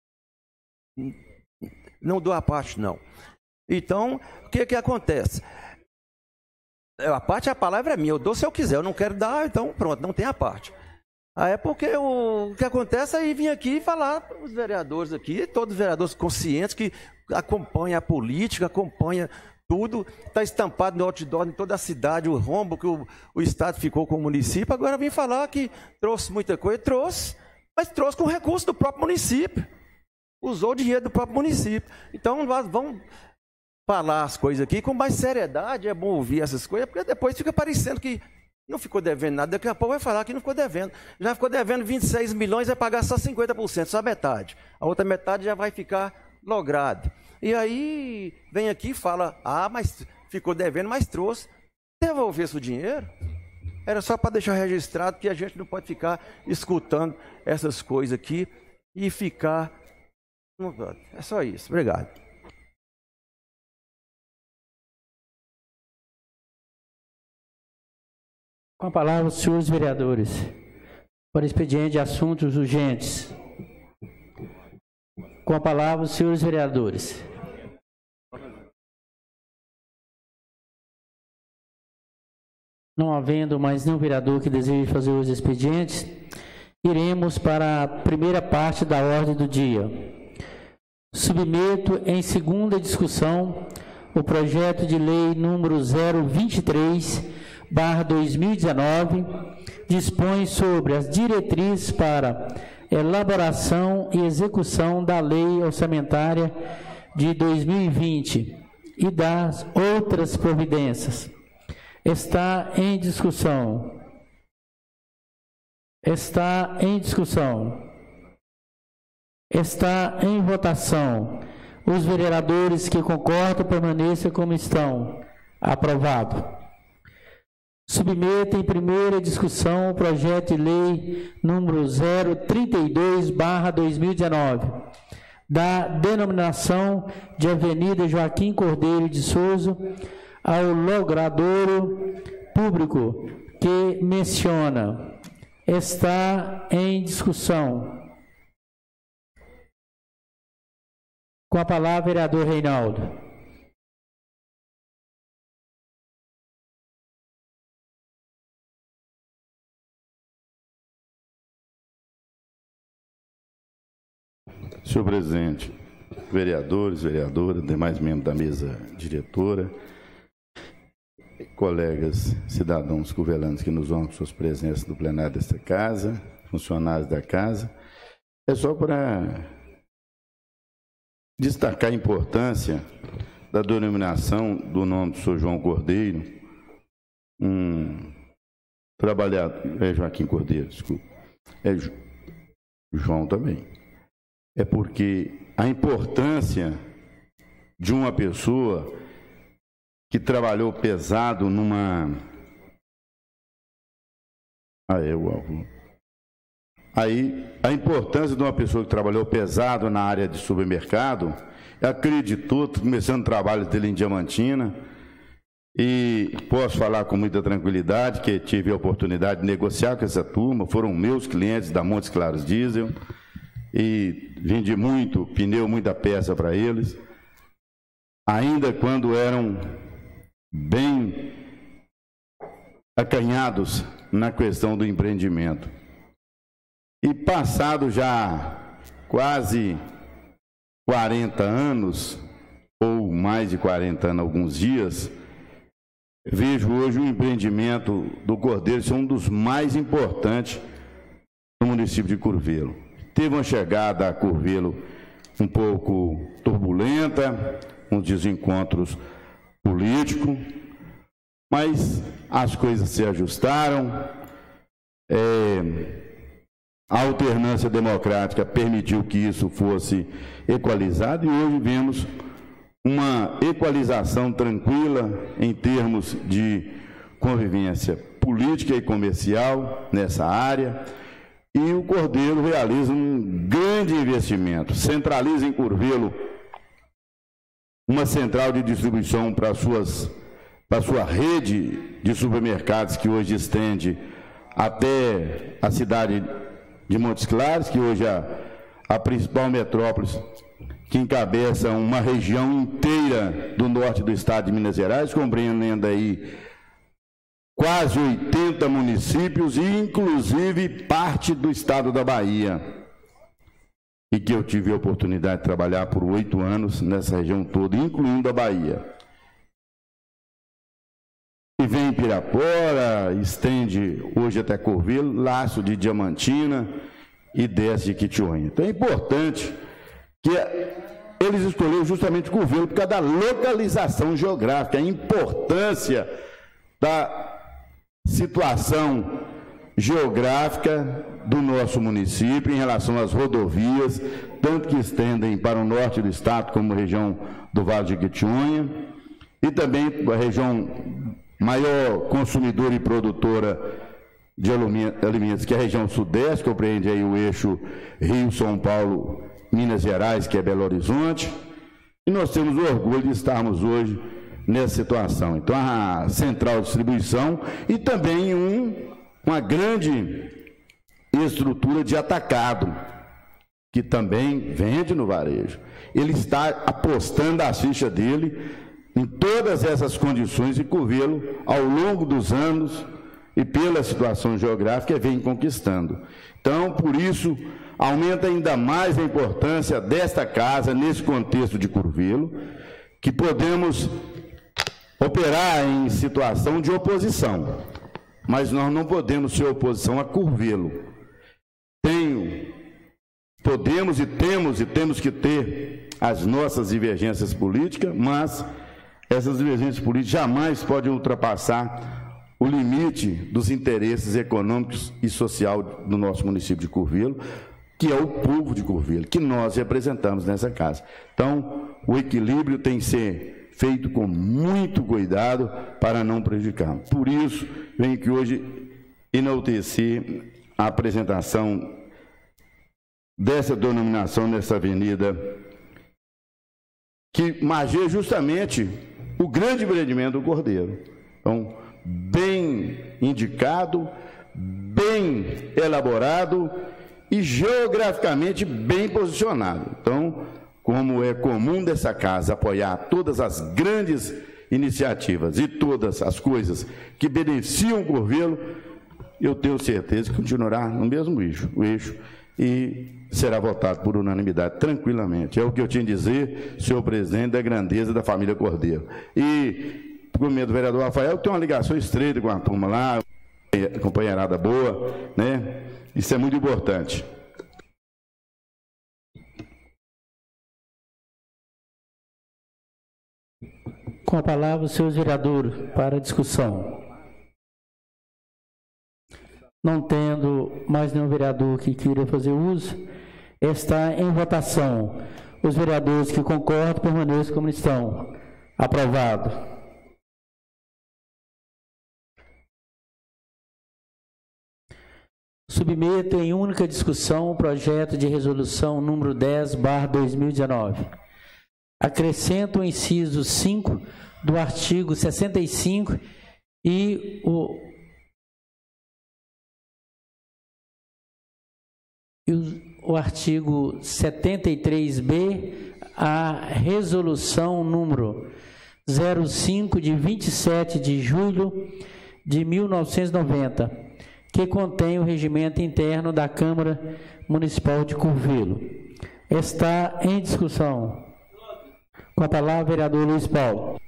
Não dou a parte, não. Então, o que que acontece? A parte, a palavra é minha, eu dou se eu quiser, eu não quero dar, então pronto, não tem a parte. Aí é porque o, o que acontece é vir aqui e falar para os vereadores aqui, todos os vereadores conscientes que acompanham a política, acompanham tudo, está estampado no outdoor em toda a cidade, o rombo que o, o Estado ficou com o município, agora vim falar que trouxe muita coisa, trouxe, mas trouxe com recurso do próprio município, usou o dinheiro do próprio município. Então nós vamos falar as coisas aqui com mais seriedade, é bom ouvir essas coisas, porque depois fica parecendo que não ficou devendo nada, daqui a pouco vai falar que não ficou devendo. Já ficou devendo vinte e seis milhões, vai pagar só cinquenta por cento, só metade. A outra metade já vai ficar logrado. E aí vem aqui e fala, ah, mas ficou devendo, mas trouxe. Devolvesse o dinheiro. Era só para deixar registrado que a gente não pode ficar escutando essas coisas aqui e ficar... É só isso, obrigado. Com a palavra, os senhores vereadores, para expediente de assuntos urgentes. Com a palavra, os senhores vereadores. Não havendo mais nenhum vereador que deseje fazer os expedientes, iremos para a primeira parte da ordem do dia. Submeto em segunda discussão o projeto de lei número zero vinte e três, barra dois mil e dezenove, dispõe sobre as diretrizes para elaboração e execução da lei orçamentária de dois mil e vinte e das outras providências. Está em discussão. Está em discussão. Está em votação. Os vereadores que concordam permaneçam como estão. Aprovado. Submeto em primeira discussão o projeto de lei número zero trinta e dois, barra dois mil e dezenove, da denominação de Avenida Joaquim Cordeiro de Souza ao logradouro público que menciona. Está em discussão. Com a palavra, vereador Reinaldo. Senhor presidente, vereadores, vereadoras, demais membros da mesa diretora, colegas, cidadãos curvelantes que nos honram com suas presenças no plenário desta casa, funcionários da casa, é só para destacar a importância da denominação do nome do senhor João Cordeiro, um trabalhador, é Joaquim Cordeiro, desculpa, é João também. É porque a importância de uma pessoa que trabalhou pesado numa... Ah, é o avô. Aí, a importância de uma pessoa que trabalhou pesado na área de supermercado, acreditou, começando o trabalho dele em Diamantina, E posso falar com muita tranquilidade que tive a oportunidade de negociar com essa turma, foram meus clientes da Montes Claros Diesel, e vendi muito pneu, muita peça para eles, ainda quando eram bem acanhados na questão do empreendimento. E passado já quase quarenta anos, ou mais de quarenta anos, alguns dias, vejo hoje o empreendimento do Cordeiro ser um dos mais importantes no município de Curvelo. Teve uma chegada a Curvelo um pouco turbulenta, uns desencontros políticos, mas as coisas se ajustaram, é, a alternância democrática permitiu que isso fosse equalizado e hoje vemos uma equalização tranquila em termos de convivência política e comercial nessa área, e o Cordeiro realiza um grande investimento, centraliza em Curvelo uma central de distribuição para suas para sua rede de supermercados que hoje estende até a cidade de Montes Claros, que hoje é a, a principal metrópole que encabeça uma região inteira do norte do estado de Minas Gerais, compreendendo aí quase oitenta municípios e inclusive parte do estado da Bahia, e que eu tive a oportunidade de trabalhar por oito anos nessa região toda, incluindo a Bahia. E vem Pirapora, estende hoje até Curvelo, Laço de Diamantina e desce de Quitionha. Então é importante que eles escolheram justamente Curvelo por causa da localização geográfica, a importância da situação geográfica do nosso município em relação às rodovias, tanto que estendem para o norte do estado, como a região do Vale de Quitionha, e também a região maior consumidora e produtora de alimentos, que é a região sudeste, que compreende aí o eixo Rio, São Paulo, Minas Gerais, que é Belo Horizonte, e nós temos o orgulho de estarmos hoje nessa situação. Então, a central de distribuição e também um, uma grande estrutura de atacado, que também vende no varejo. Ele está apostando a ficha dele em todas essas condições, e Curvelo, ao longo dos anos e pela situação geográfica, vem conquistando. Então, por isso, aumenta ainda mais a importância desta casa nesse contexto de Curvelo, que podemos operar em situação de oposição, mas nós não podemos ser oposição a Curvelo. Tenho, podemos e temos e temos que ter as nossas divergências políticas, mas essas divergências políticas jamais podem ultrapassar o limite dos interesses econômicos e social do nosso município de Curvelo, que é o povo de Curvelo, que nós representamos nessa casa. Então, o equilíbrio tem que ser feito com muito cuidado para não prejudicar. Por isso, venho aqui hoje enaltecer a apresentação dessa denominação nessa avenida, que margeia justamente o grande empreendimento do Cordeiro. Então, bem indicado, bem elaborado e geograficamente bem posicionado. Então, como é comum dessa casa apoiar todas as grandes iniciativas e todas as coisas que beneficiam o Curvelo, eu tenho certeza que continuará no mesmo eixo, o eixo e será votado por unanimidade, tranquilamente. É o que eu tinha a dizer, senhor presidente, da grandeza da família Cordeiro. E, por meio do vereador Rafael, que tem uma ligação estreita com a turma lá, companheirada boa, né? Isso é muito importante. Com a palavra, o senhor vereador, para a discussão. Não tendo mais nenhum vereador que queira fazer uso, está em votação. Os vereadores que concordam permaneçam como estão. Aprovado. Submeto em única discussão o projeto de resolução número dez barra dois mil e dezenove. Acrescento o inciso cinco do artigo sessenta e cinco e o, e o, o artigo setenta e três B, a resolução número zero cinco de vinte e sete de julho de mil novecentos e noventa, que contém o regimento interno da Câmara Municipal de Curvelo. Está em discussão. Com a palavra, o vereador Luiz Paulo.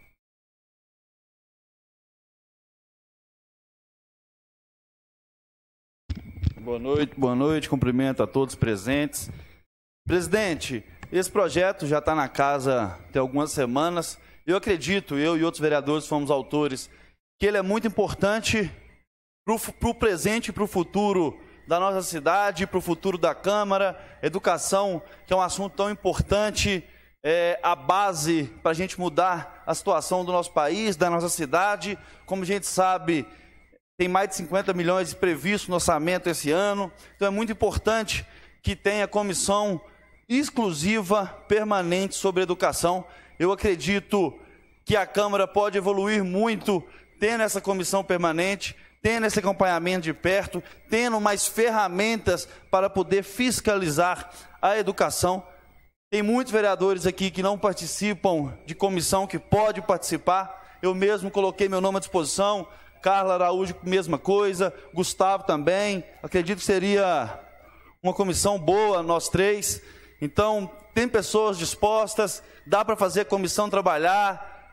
Boa noite, boa noite, cumprimento a todos presentes. Presidente, esse projeto já está na casa tem algumas semanas. Eu acredito, eu e outros vereadores fomos autores, que ele é muito importante para o presente e para o futuro da nossa cidade, para o futuro da Câmara. Educação, que é um assunto tão importante, é a base para a gente mudar a situação do nosso país, da nossa cidade. Como a gente sabe, tem mais de cinquenta milhões previstos no orçamento esse ano. Então é muito importante que tenha comissão exclusiva, permanente sobre educação. Eu acredito que a Câmara pode evoluir muito tendo essa comissão permanente, tendo esse acompanhamento de perto, tendo mais ferramentas para poder fiscalizar a educação. Tem muitos vereadores aqui que não participam de comissão, que pode participar. Eu mesmo coloquei meu nome à disposição. Carla Araújo, mesma coisa. Gustavo também. Acredito que seria uma comissão boa, nós três. Então, tem pessoas dispostas, dá para fazer a comissão trabalhar,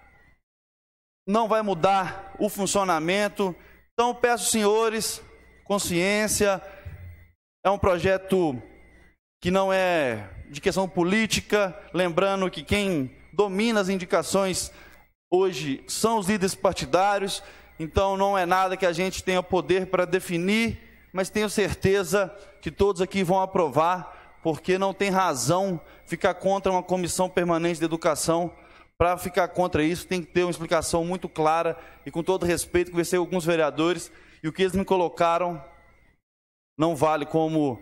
não vai mudar o funcionamento. Então, peço, senhores, consciência. É um projeto que não é de questão política, lembrando que quem domina as indicações hoje são os líderes partidários. Então, não é nada que a gente tenha poder para definir, mas tenho certeza que todos aqui vão aprovar, porque não tem razão ficar contra uma comissão permanente de educação. Para ficar contra isso, tem que ter uma explicação muito clara, e com todo respeito, conversei com alguns vereadores, e o que eles me colocaram não vale como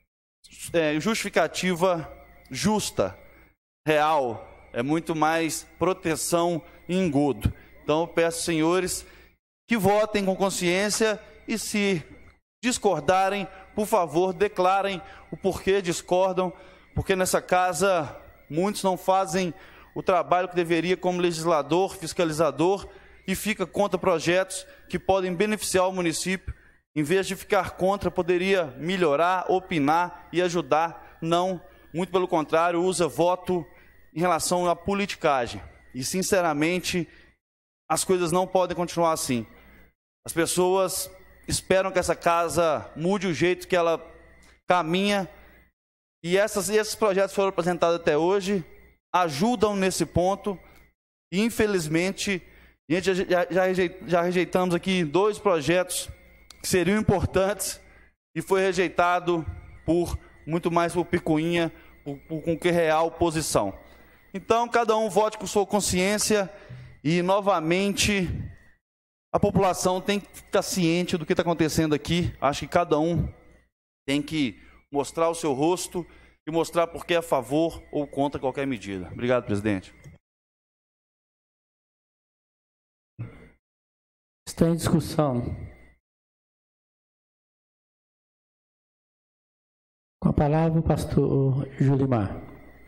é, justificativa justa, real, é muito mais proteção e engodo. Então, eu peço, senhores, que votem com consciência, e se discordarem, por favor, declarem o porquê discordam, porque nessa casa muitos não fazem o trabalho que deveria como legislador, fiscalizador, e fica contra projetos que podem beneficiar o município. Em vez de ficar contra, poderia melhorar, opinar e ajudar. Não, muito pelo contrário, usa voto em relação à politicagem. E, sinceramente, as coisas não podem continuar assim. As pessoas esperam que essa casa mude o jeito que ela caminha, e essas, esses projetos foram apresentados até hoje, ajudam nesse ponto, e infelizmente, a gente já, já, já rejeitamos aqui dois projetos que seriam importantes, e foi rejeitado por muito mais por picuinha, por, por com que real posição. Então, cada um vote com sua consciência, e novamente a população tem que ficar ciente do que está acontecendo aqui. Acho que cada um tem que mostrar o seu rosto e mostrar por que é a favor ou contra qualquer medida. Obrigado, presidente. Está em discussão. Com a palavra, o pastor Julimar.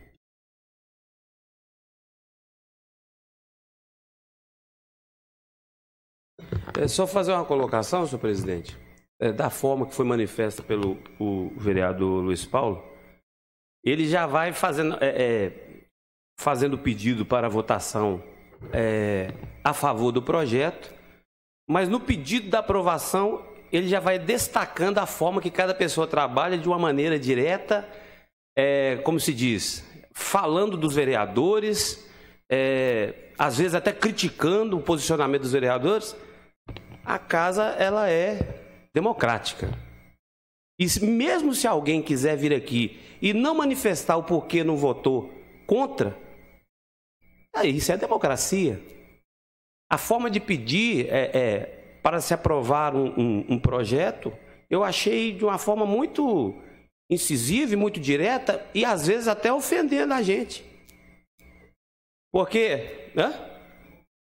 É só fazer uma colocação, senhor presidente, é, da forma que foi manifesta pelo o vereador Luiz Paulo. Ele já vai fazendo, é, é, fazendo pedido para votação é, a favor do projeto, mas no pedido da aprovação ele já vai destacando a forma que cada pessoa trabalha de uma maneira direta, é, como se diz, falando dos vereadores, é, às vezes até criticando o posicionamento dos vereadores. A casa, ela é democrática. E se, mesmo se alguém quiser vir aqui e não manifestar o porquê não votou contra, aí isso é democracia. A forma de pedir é, é, para se aprovar um, um, um projeto, eu achei de uma forma muito incisiva e muito direta, e às vezes até ofendendo a gente. Porque, né?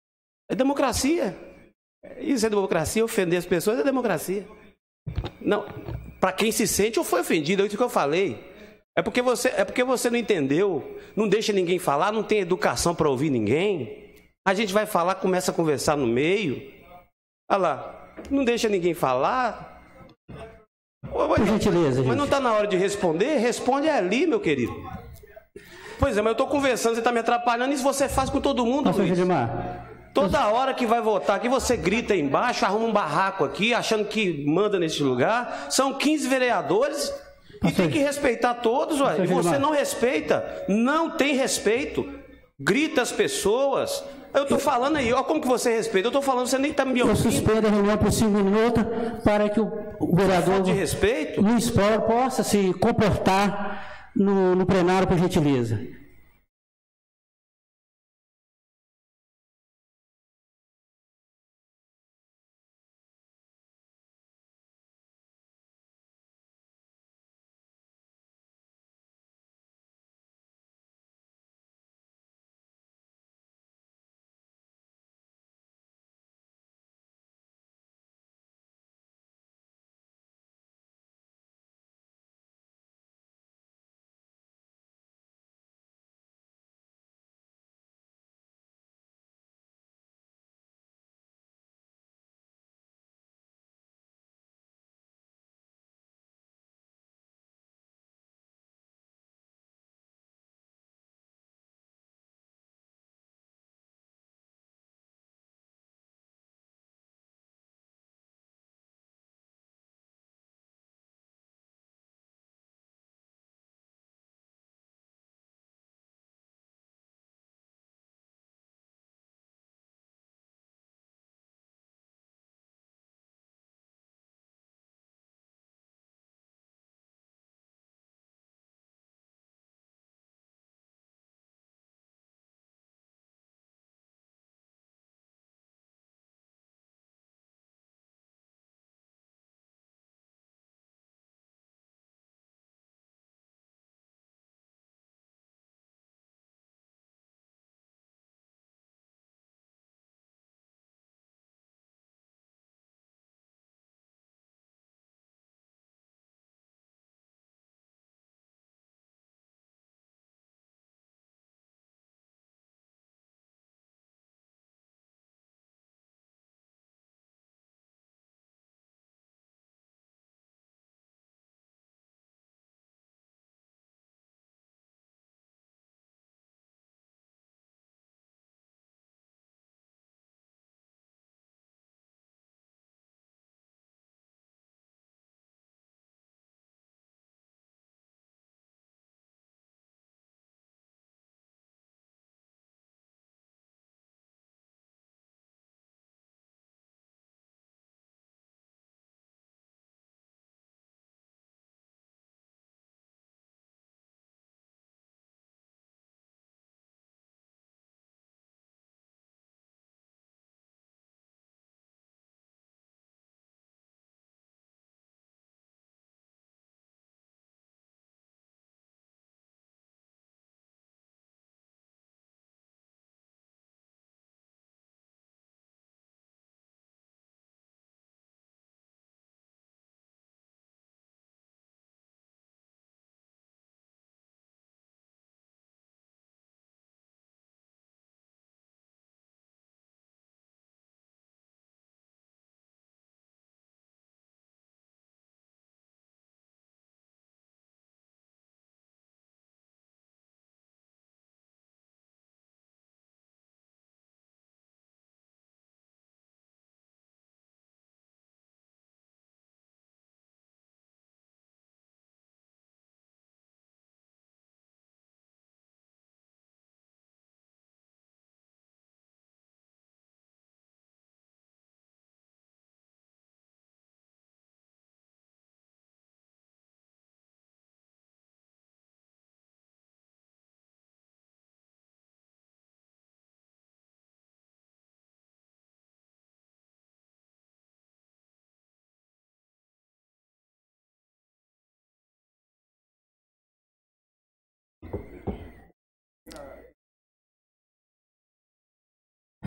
É democracia. Isso é democracia, ofender as pessoas é democracia. Não, para quem se sente ou foi ofendido, é isso que eu falei. É porque você, é porque você não entendeu, não deixa ninguém falar, não tem educação para ouvir ninguém. A gente vai falar, começa a conversar no meio. Olha lá, não deixa ninguém falar. Por gentileza, gente. Mas não está na hora de responder? Responde ali, meu querido. Pois é, mas eu estou conversando, você está me atrapalhando, isso você faz com todo mundo, Pastor Luiz. Gilmar. Toda hora que vai votar aqui, você grita aí embaixo, arruma um barraco aqui, achando que manda nesse lugar. São quinze vereadores e tem que respeitar todos, ué. E você não respeita, não tem respeito. Grita as pessoas. Eu estou falando aí, olha como que você respeita. Eu estou falando, você nem está me Eu ouvindo. suspendo a reunião por cinco minutos para que o, o vereador de respeito Luiz Paulo possa se comportar no, no plenário, por gentileza.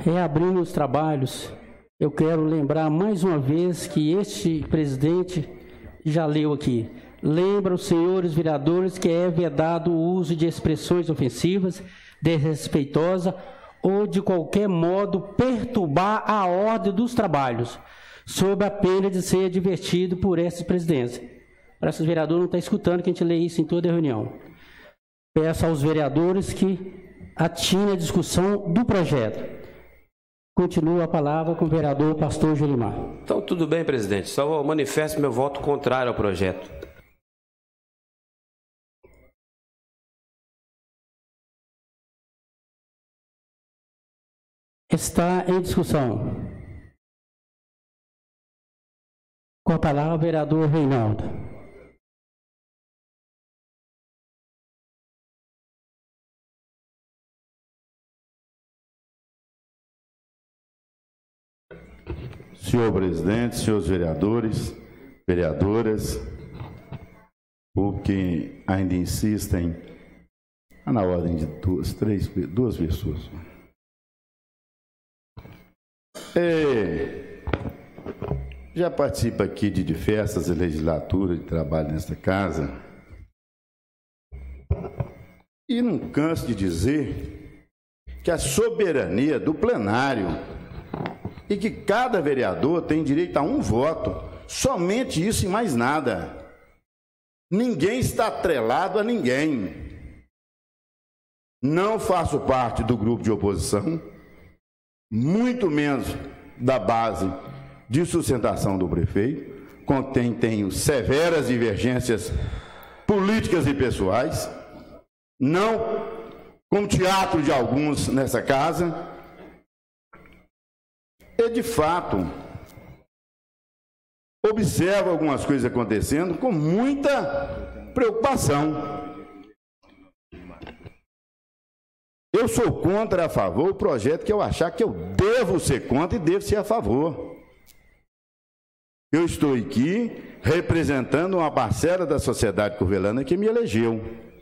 reabrindo os trabalhos, eu quero lembrar mais uma vez que este presidente já leu aqui. Lembra os senhores vereadores que é vedado o uso de expressões ofensivas, desrespeitosas ou de qualquer modo perturbar a ordem dos trabalhos, sob a pena de ser advertido por essa presidência. Parece que os vereadores não estão escutando que a gente lê isso em toda a reunião. Peço aos vereadores que atinem a discussão do projeto. Continua a palavra com o vereador Pastor Jolimar. Então, tudo bem, presidente. Só manifesto meu voto contrário ao projeto. Está em discussão. Com a palavra, o vereador Reinaldo. Senhor presidente, senhores vereadores, vereadoras, o que ainda insistem, na ordem de duas, três, duas pessoas. É, já participo aqui de diversas legislaturas de trabalho nesta casa e não canso de dizer que a soberania do plenário e que cada vereador tem direito a um voto, somente isso e mais nada. Ninguém está atrelado a ninguém. Não faço parte do grupo de oposição, muito menos da base de sustentação do prefeito, com quem tenho severas divergências políticas e pessoais, não como teatro de alguns nessa casa. E, de fato, observo algumas coisas acontecendo com muita preocupação. Eu sou contra a favor o projeto que eu achar que eu devo ser contra e devo ser a favor. Eu estou aqui representando uma parcela da sociedade curvelana que me elegeu.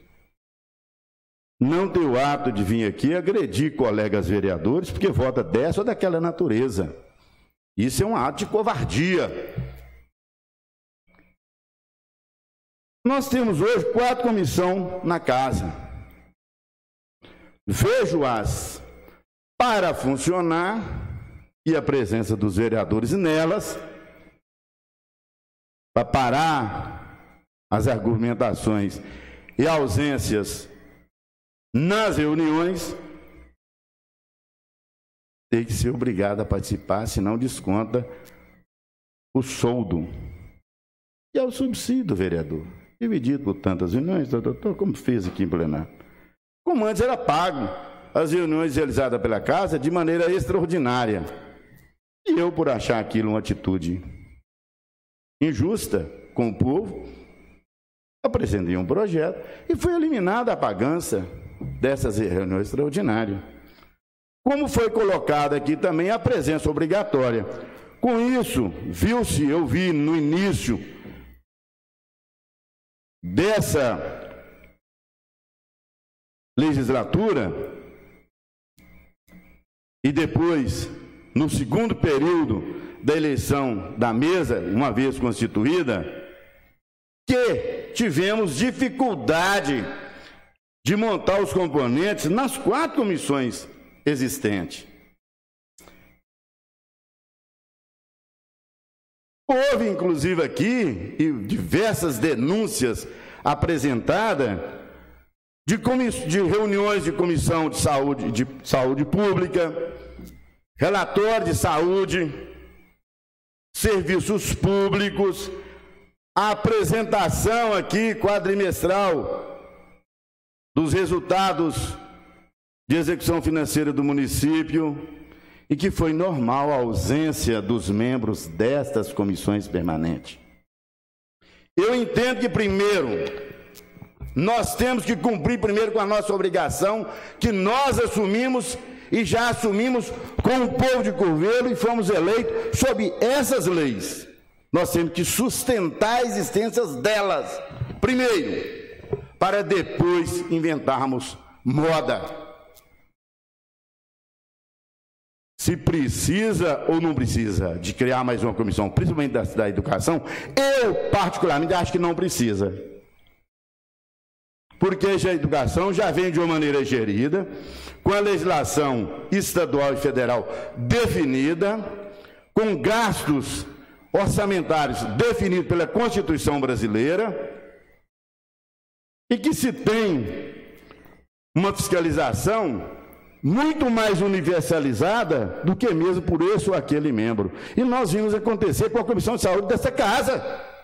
Não tenho o hábito de vir aqui agredir colegas vereadores porque vota dessa ou daquela natureza. Isso é um ato de covardia. Nós temos hoje quatro comissões na casa. Vejo-as para funcionar e a presença dos vereadores nelas, para parar as argumentações e ausências nas reuniões, tem que ser obrigado a participar, senão desconta o soldo. E é o subsídio, vereador, dividido por tantas reuniões, como fez aqui em plenário. Como antes era pago as reuniões realizadas pela casa de maneira extraordinária. E eu, por achar aquilo uma atitude injusta com o povo, apresentei um projeto e foi eliminada a pagança dessas reuniões extraordinárias. Como foi colocada aqui também a presença obrigatória. Com isso, viu-se, eu vi no início dessa legislatura e depois, no segundo período da eleição da mesa, uma vez constituída, que tivemos dificuldade de montar os componentes nas quatro comissões existentes. Houve, inclusive, aqui diversas denúncias apresentadas de, de reuniões de comissão de saúde, de saúde pública, relatório de saúde, serviços públicos, a apresentação aqui quadrimestral dos resultados de execução financeira do município, e que foi normal a ausência dos membros destas comissões permanentes. Eu entendo que, primeiro, nós temos que cumprir primeiro com a nossa obrigação, que nós assumimos e já assumimos com o povo de Curvelo e fomos eleitos sob essas leis. Nós temos que sustentar a existência delas, primeiro, para depois inventarmos moda. se precisa ou não precisa de criar mais uma comissão, principalmente da, da educação, eu particularmente acho que não precisa. Porque a educação já vem de uma maneira gerida, com a legislação estadual e federal definida, com gastos orçamentários definidos pela Constituição brasileira, e que se tem uma fiscalização muito mais universalizada do que mesmo por esse ou aquele membro. E nós vimos acontecer com a Comissão de Saúde dessa casa.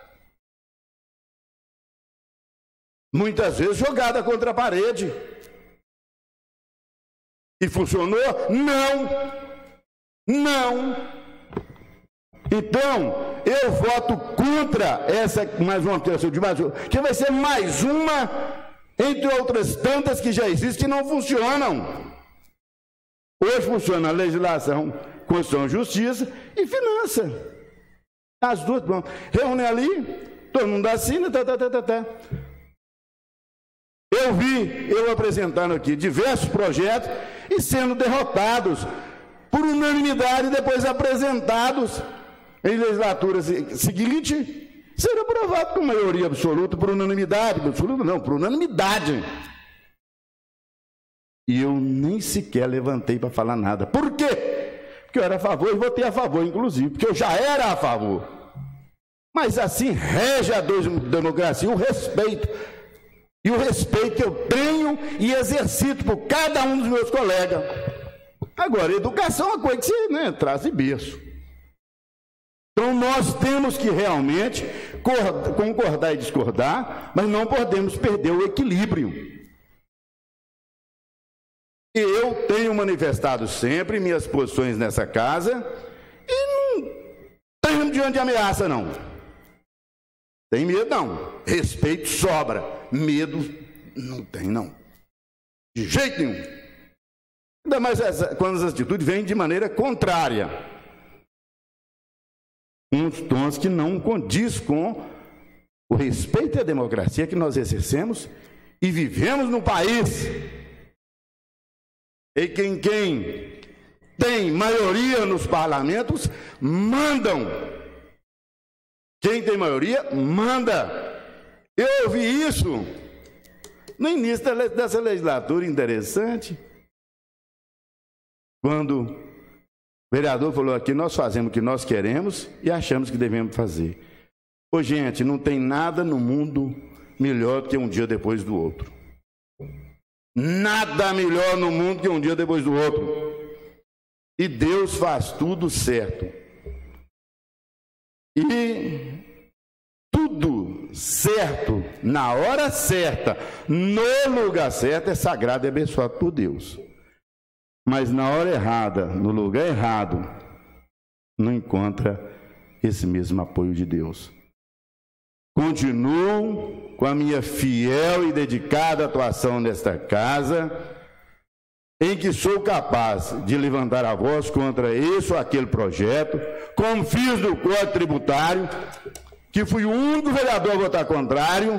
Muitas vezes jogada contra a parede. E funcionou? Não. Não. Então, eu voto contra essa, mais uma criação de mais uma, que vai ser mais uma, entre outras tantas que já existem, que não funcionam. Hoje funciona a legislação, Constituição, Justiça e Finança. As duas, pronto. Reúne ali, todo mundo assina, tá, tá, tá, tá, tá. Eu vi, eu apresentando aqui diversos projetos e sendo derrotados por unanimidade, depois apresentados em legislatura seguinte, ser aprovado com maioria absoluta, por unanimidade, absoluta não, por unanimidade. E eu nem sequer levantei para falar nada. Por quê? Porque eu era a favor e votei a favor, inclusive, porque eu já era a favor. Mas assim rege a democracia o respeito. E o respeito que eu tenho e exercito por cada um dos meus colegas. Agora, educação é uma coisa que você, né, traz de berço. Então nós temos que realmente concordar e discordar, mas não podemos perder o equilíbrio. Eu tenho manifestado sempre minhas posições nessa casa e não tenho diante de ameaça, não. Tem medo, não. Respeito sobra. Medo não tem, não. De jeito nenhum. Ainda mais essa, quando as atitudes vêm de maneira contrária. Uns tons que não condiz com o respeito à democracia que nós exercemos e vivemos no país. E quem, quem tem maioria nos parlamentos, mandam. Quem tem maioria, manda. Eu ouvi isso no início dessa legislatura, interessante, quando o vereador falou aqui, nós fazemos o que nós queremos e achamos que devemos fazer. Ô, gente, não tem nada no mundo melhor do que um dia depois do outro. Nada melhor no mundo que um dia depois do outro. E Deus faz tudo certo. E tudo certo, na hora certa, no lugar certo, é sagrado e abençoado por Deus. Mas na hora errada, no lugar errado, não encontra esse mesmo apoio de Deus. Continuo com a minha fiel e dedicada atuação nesta casa, em que sou capaz de levantar a voz contra esse ou aquele projeto, como fiz no Código Tributário, que fui o único vereador a votar contrário,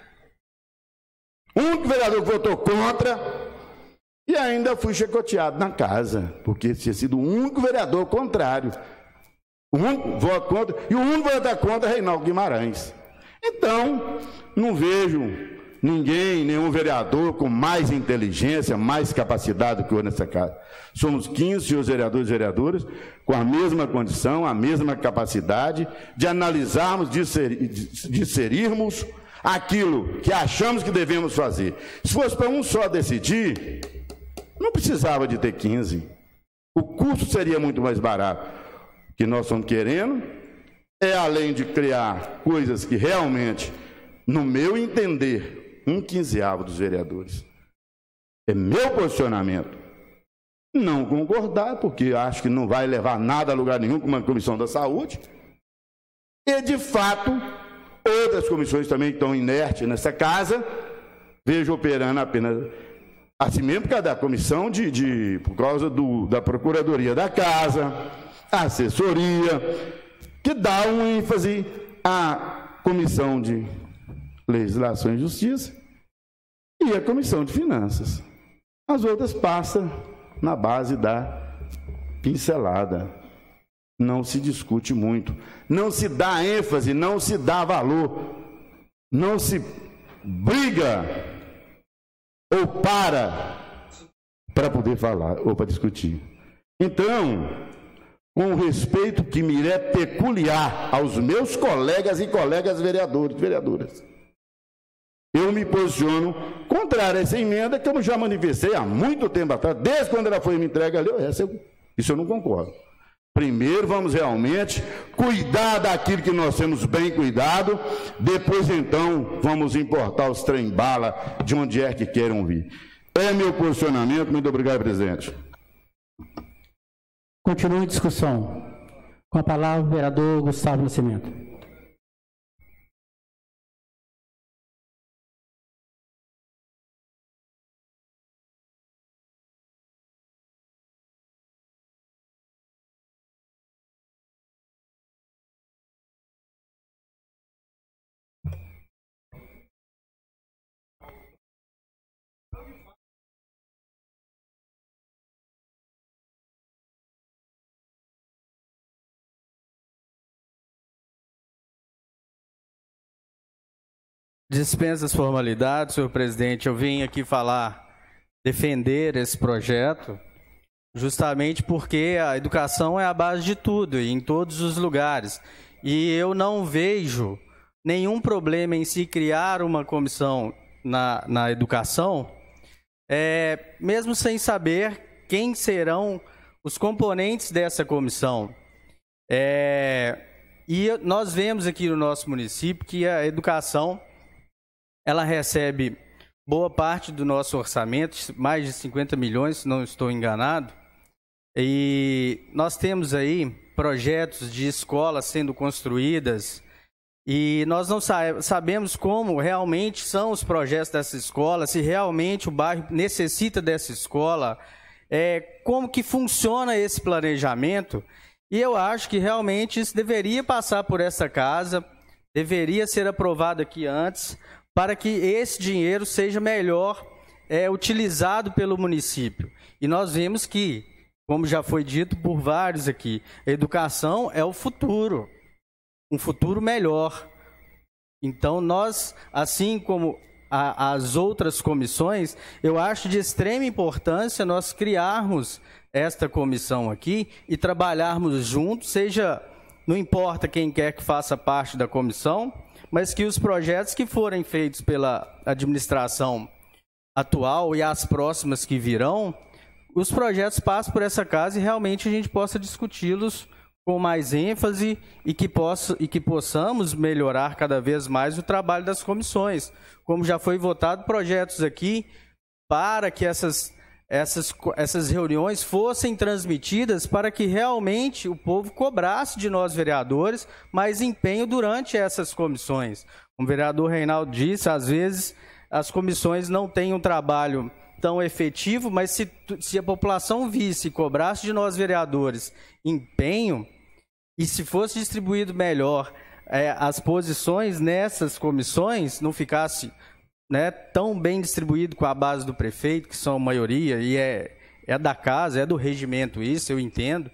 o único vereador que votou contra, e ainda fui chicoteado na casa, porque tinha sido o único vereador contrário, o único voto contra, e o único voto contra é Reinaldo Guimarães. Então, não vejo ninguém, nenhum vereador com mais inteligência, mais capacidade do que eu nessa casa. Somos quinze senhores vereadores e vereadoras com a mesma condição, a mesma capacidade de analisarmos, discernirmos aquilo que achamos que devemos fazer. Se fosse para um só decidir, não precisava de ter quinze. O custo seria muito mais barato. O que nós estamos querendo é, além de criar coisas que realmente, no meu entender, um quinzeavo dos vereadores. É meu posicionamento. Não concordar, porque acho que não vai levar nada a lugar nenhum com uma comissão da saúde. E, de fato, outras comissões também estão inertes nessa casa, vejo operando apenas assim mesmo, por causa da comissão, de, de, por causa do, da Procuradoria da Casa, a assessoria, que dá um ênfase à Comissão de Legislação e Justiça e a Comissão de Finanças. As outras passam na base da pincelada. Não se discute muito. Não se dá ênfase, não se dá valor. Não se briga ou para para poder falar ou para discutir. Então, com o respeito que me é peculiar aos meus colegas e colegas vereadores e vereadoras, eu me posiciono contrário a essa emenda que eu já manifestei há muito tempo atrás, desde quando ela foi me entregue ali, essa eu, isso eu não concordo. Primeiro vamos realmente cuidar daquilo que nós temos bem cuidado, depois então vamos importar os trem-bala de onde é que queiram vir. É meu posicionamento. Muito obrigado, presidente. Continua em discussão. Com a palavra o vereador Gustavo Nascimento. Dispensa as formalidades, senhor presidente. Eu vim aqui falar, defender esse projeto, justamente porque a educação é a base de tudo, em todos os lugares. E eu não vejo nenhum problema em se criar uma comissão na, na educação, é, mesmo sem saber quem serão os componentes dessa comissão. É, e nós vemos aqui no nosso município que a educação ela recebe boa parte do nosso orçamento, mais de cinquenta milhões, se não estou enganado. E nós temos aí projetos de escolas sendo construídas e nós não sabemos como realmente são os projetos dessa escola, se realmente o bairro necessita dessa escola, é, como que funciona esse planejamento. E eu acho que realmente isso deveria passar por essa casa, deveria ser aprovado aqui antes, para que esse dinheiro seja melhor é, utilizado pelo município. E nós vemos que, como já foi dito por vários aqui, a educação é o futuro, um futuro melhor. Então nós, assim como a, as outras comissões, eu acho de extrema importância nós criarmos esta comissão aqui e trabalharmos juntos, seja, não importa quem quer que faça parte da comissão, mas que os projetos que forem feitos pela administração atual e as próximas que virão, os projetos passem por essa casa e realmente a gente possa discuti-los com mais ênfase e que, possa, e que possamos melhorar cada vez mais o trabalho das comissões. Como já foi votado projetos aqui para que essas, essas, essas reuniões fossem transmitidas para que realmente o povo cobrasse de nós vereadores mais empenho durante essas comissões. Como o vereador Reinaldo disse, às vezes as comissões não têm um trabalho tão efetivo, mas se, se a população visse e cobrasse de nós vereadores empenho, e se fosse distribuído melhor é, as posições nessas comissões, não ficasse né, tão bem distribuído com a base do prefeito, que são a maioria, e é, é da casa, é do regimento isso, eu entendo,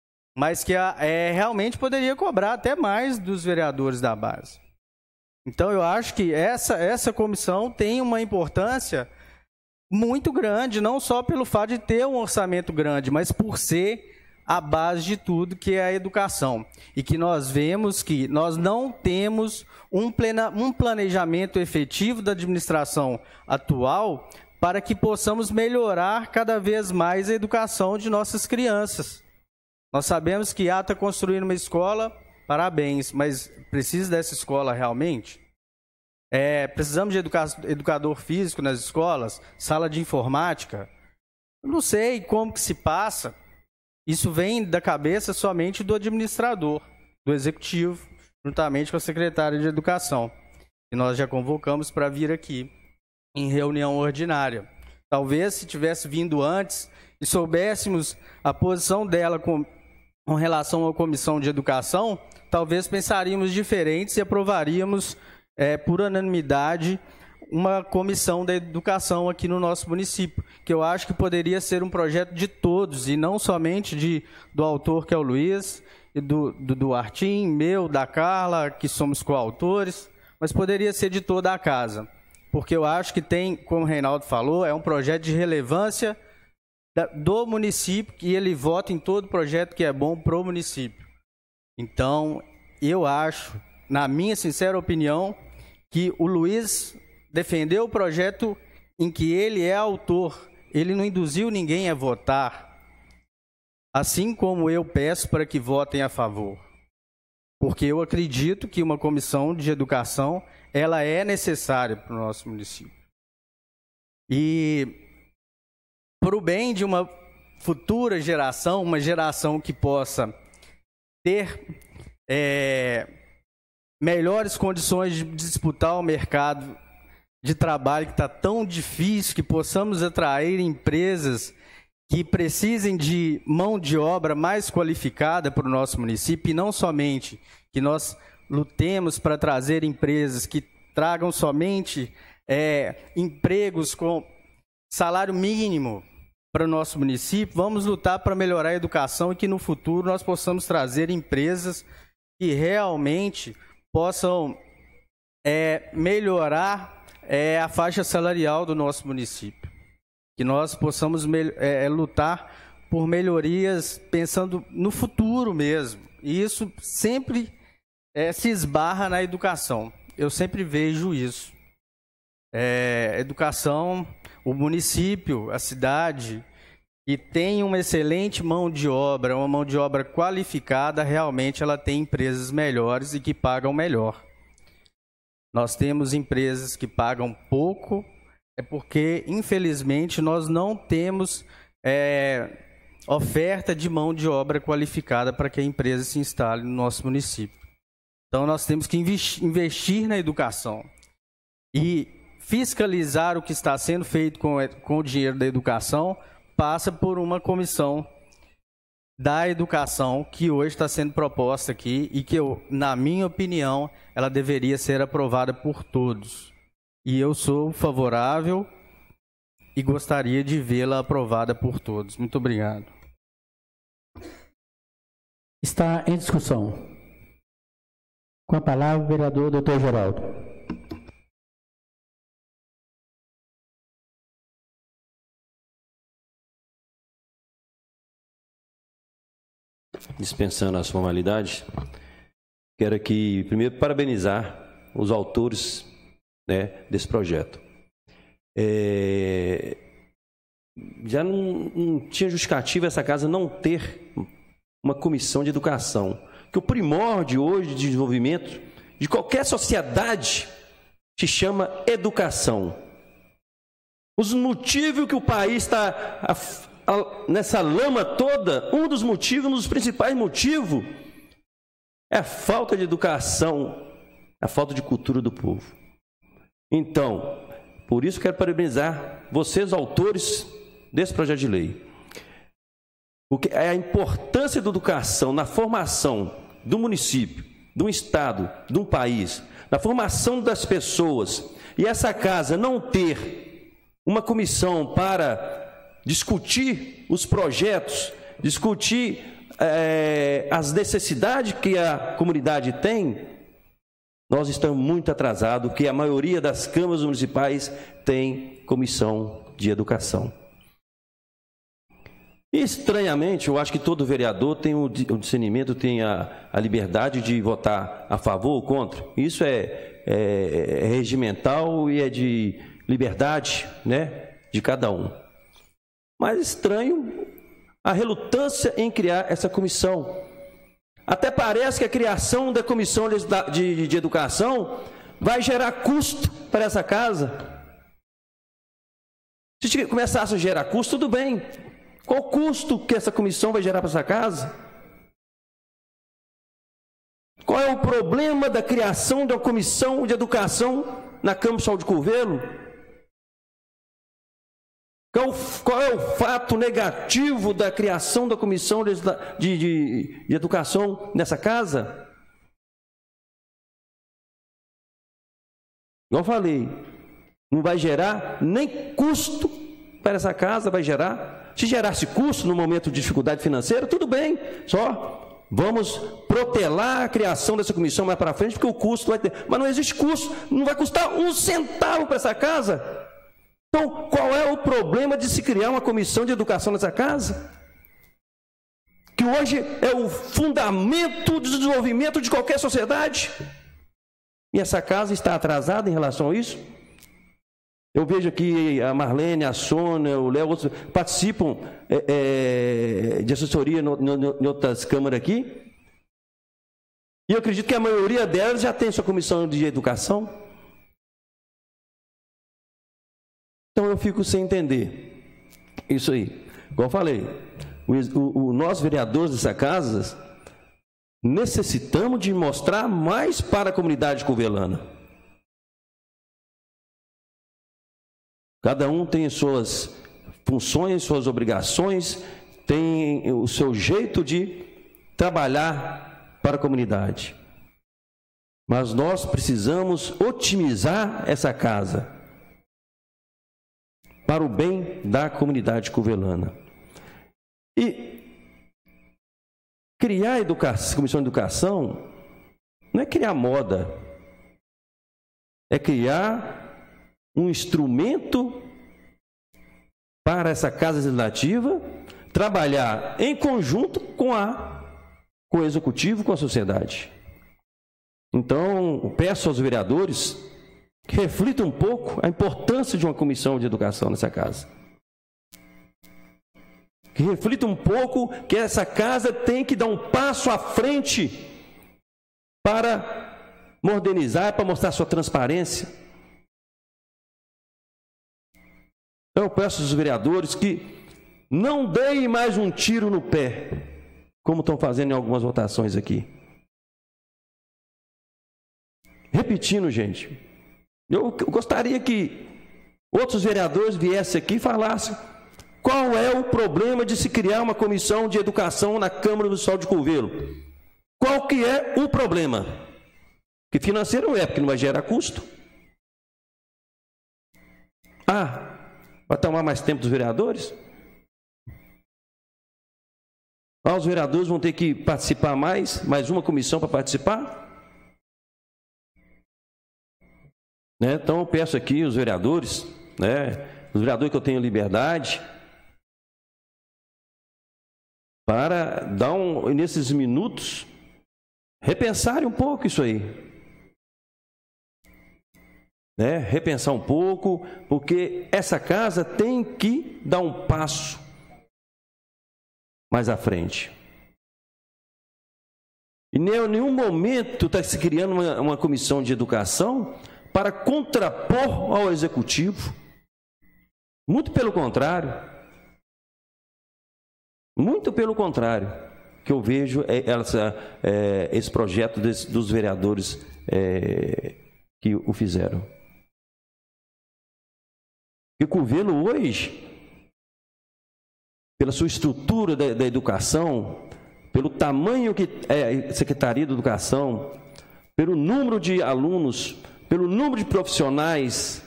mas que a, é, realmente poderia cobrar até mais dos vereadores da base. Então eu acho que essa, essa comissão tem uma importância muito grande, não só pelo fato de ter um orçamento grande, mas por ser a base de tudo, que é a educação. E que nós vemos que nós não temos um, plena, um planejamento efetivo da administração atual para que possamos melhorar cada vez mais a educação de nossas crianças. Nós sabemos que ah, está construindo uma escola, parabéns, mas precisa dessa escola realmente? É, precisamos de educa educador físico nas escolas, sala de informática. Eu não sei como que se passa. Isso vem da cabeça somente do administrador, do executivo, juntamente com a secretária de Educação. E nós já convocamos para vir aqui em reunião ordinária. Talvez se tivesse vindo antes e soubéssemos a posição dela com, com relação à Comissão de Educação, talvez pensaríamos diferentes e aprovaríamos É, por unanimidade uma comissão da educação aqui no nosso município, que eu acho que poderia ser um projeto de todos, e não somente de, do autor, que é o Luiz, e do, do, do Artim, meu, da Carla, que somos coautores, mas poderia ser de toda a casa, porque eu acho que tem, como o Reinaldo falou, é um projeto de relevância da, do município, e ele vota em todo projeto que é bom para o município. Então, eu acho, na minha sincera opinião, que o Luiz defendeu o projeto em que ele é autor, ele não induziu ninguém a votar, assim como eu peço para que votem a favor, porque eu acredito que uma comissão de educação, ela é necessária para o nosso município. E para o bem de uma futura geração, uma geração que possa ter é, melhores condições de disputar o mercado de trabalho que está tão difícil, que possamos atrair empresas que precisem de mão de obra mais qualificada para o nosso município, e não somente que nós lutemos para trazer empresas que tragam somente é, empregos com salário mínimo para o nosso município. Vamos lutar para melhorar a educação e que no futuro nós possamos trazer empresas que realmente possam é, melhorar é, a faixa salarial do nosso município. Que nós possamos é, lutar por melhorias pensando no futuro mesmo. E isso sempre é, se esbarra na educação. Eu sempre vejo isso. É, educação, o município, a cidade, que tem uma excelente mão de obra, uma mão de obra qualificada, realmente ela tem empresas melhores e que pagam melhor. Nós temos empresas que pagam pouco, é porque, infelizmente, nós não temos é, oferta de mão de obra qualificada para que a empresa se instale no nosso município. Então, nós temos que investir na educação e fiscalizar o que está sendo feito com, com o dinheiro da educação passa por uma comissão da educação que hoje está sendo proposta aqui e que, eu, na minha opinião, ela deveria ser aprovada por todos. E eu sou favorável e gostaria de vê-la aprovada por todos. Muito obrigado. Está em discussão. Com a palavra o vereador doutor Geraldo. Dispensando as formalidades, quero aqui primeiro parabenizar os autores, né, desse projeto. É, já não, não tinha justificativa essa casa não ter uma comissão de educação, que o primórdio hoje de desenvolvimento de qualquer sociedade se chama educação. Os motivos que o país está nessa lama toda, um dos motivos, um dos principais motivos é a falta de educação, a falta de cultura do povo. Então, por isso quero parabenizar vocês, autores desse projeto de lei. Porque é a importância da educação na formação do município, de um estado, de um país, na formação das pessoas. E essa casa não ter uma comissão para discutir os projetos, discutir é, as necessidades que a comunidade tem, nós estamos muito atrasados, porque a maioria das câmaras municipais tem comissão de educação. E, estranhamente, eu acho que todo vereador tem o discernimento, tem a, a liberdade de votar a favor ou contra. Isso é, é, é regimental e é de liberdade, né, de cada um. Mas estranho a relutância em criar essa comissão. Até parece que a criação da comissão de, de, de educação vai gerar custo para essa casa. Se começasse a gerar custo, tudo bem. Qual o custo que essa comissão vai gerar para essa casa? Qual é o problema da criação de uma comissão de educação na Câmara Municipal de Curvelo? Qual, qual é o fato negativo da criação da comissão de, de, de, de educação nessa casa? Igual eu falei, Não vai gerar nem custo para essa casa, vai gerar. Se gerasse custo no momento de dificuldade financeira, tudo bem, só vamos protelar a criação dessa comissão mais para frente, porque o custo vai ter. Mas não existe custo, não vai custar um centavo para essa casa. Então, qual é o problema de se criar uma comissão de educação nessa casa? Que hoje é o fundamento do desenvolvimento de qualquer sociedade. E essa casa está atrasada em relação a isso? Eu vejo aqui a Marlene, a Sônia, o Léo, outros participam é, é, de assessoria no, no, em outras câmaras aqui. E eu acredito que a maioria delas já tem sua comissão de educação. Então eu fico sem entender isso aí. Igual eu falei, o, o, o, nós vereadores dessa casa necessitamos de mostrar mais para a comunidade covelana. Cada um tem suas funções, suas obrigações, tem o seu jeito de trabalhar para a comunidade. Mas nós precisamos otimizar essa casa para o bem da comunidade covelana. E criar a educação, comissão de educação não é criar moda, é criar um instrumento para essa casa legislativa trabalhar em conjunto com a com o executivo, com a sociedade. Então, peço aos vereadores que reflitam um pouco a importância de uma comissão de educação nessa casa. Que reflitam um pouco que essa casa tem que dar um passo à frente para modernizar, para mostrar sua transparência. Então eu peço aos vereadores que não deem mais um tiro no pé, como estão fazendo em algumas votações aqui. Repetindo, gente, eu gostaria que outros vereadores viessem aqui e falassem qual é o problema de se criar uma comissão de educação na Câmara Municipal de Curvelo. Qual que é o problema? Que financeiro não é, porque não vai gerar custo. Ah, vai tomar mais tempo dos vereadores? Ah, os vereadores vão ter que participar mais, mais uma comissão para participar? Né? Então eu peço aqui os vereadores, né, os vereadores que eu tenho liberdade, para dar um, nesses minutos, repensarem um pouco isso aí. Né? Repensar um pouco, porque essa casa tem que dar um passo mais à frente. E em nenhum momento está se criando uma, uma comissão de educação para contrapor ao executivo. Muito pelo contrário. Muito pelo contrário, que eu vejo é, essa, é, esse projeto desse, dos vereadores é, que o fizeram. E Curvelo hoje, pela sua estrutura da, da educação, pelo tamanho que é a Secretaria de Educação, pelo número de alunos, pelo número de profissionais,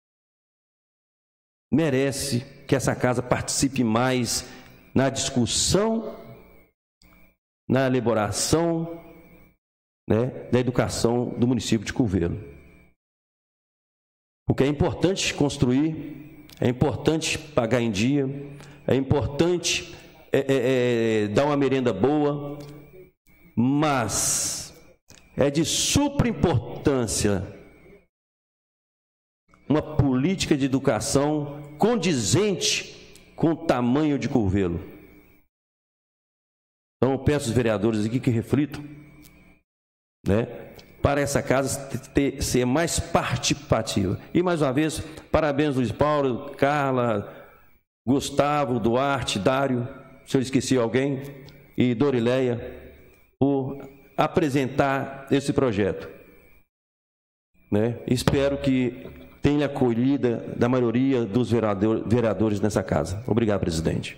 merece que essa casa participe mais na discussão, na elaboração, né, da educação do município de Curvelo. Porque é importante construir, é importante pagar em dia, é importante é, é, é, dar uma merenda boa, mas é de supra importância uma política de educação condizente com o tamanho de Curvelo. Então eu peço aos vereadores aqui que reflitam, né, para essa casa ter, ser mais participativa. E mais uma vez, parabéns Luiz Paulo, Carla, Gustavo, Duarte, Dário, se eu esqueci alguém, e Dorileia, por apresentar esse projeto. Né? Espero que tenha acolhida da maioria dos vereador, vereadores nessa casa. Obrigado, presidente.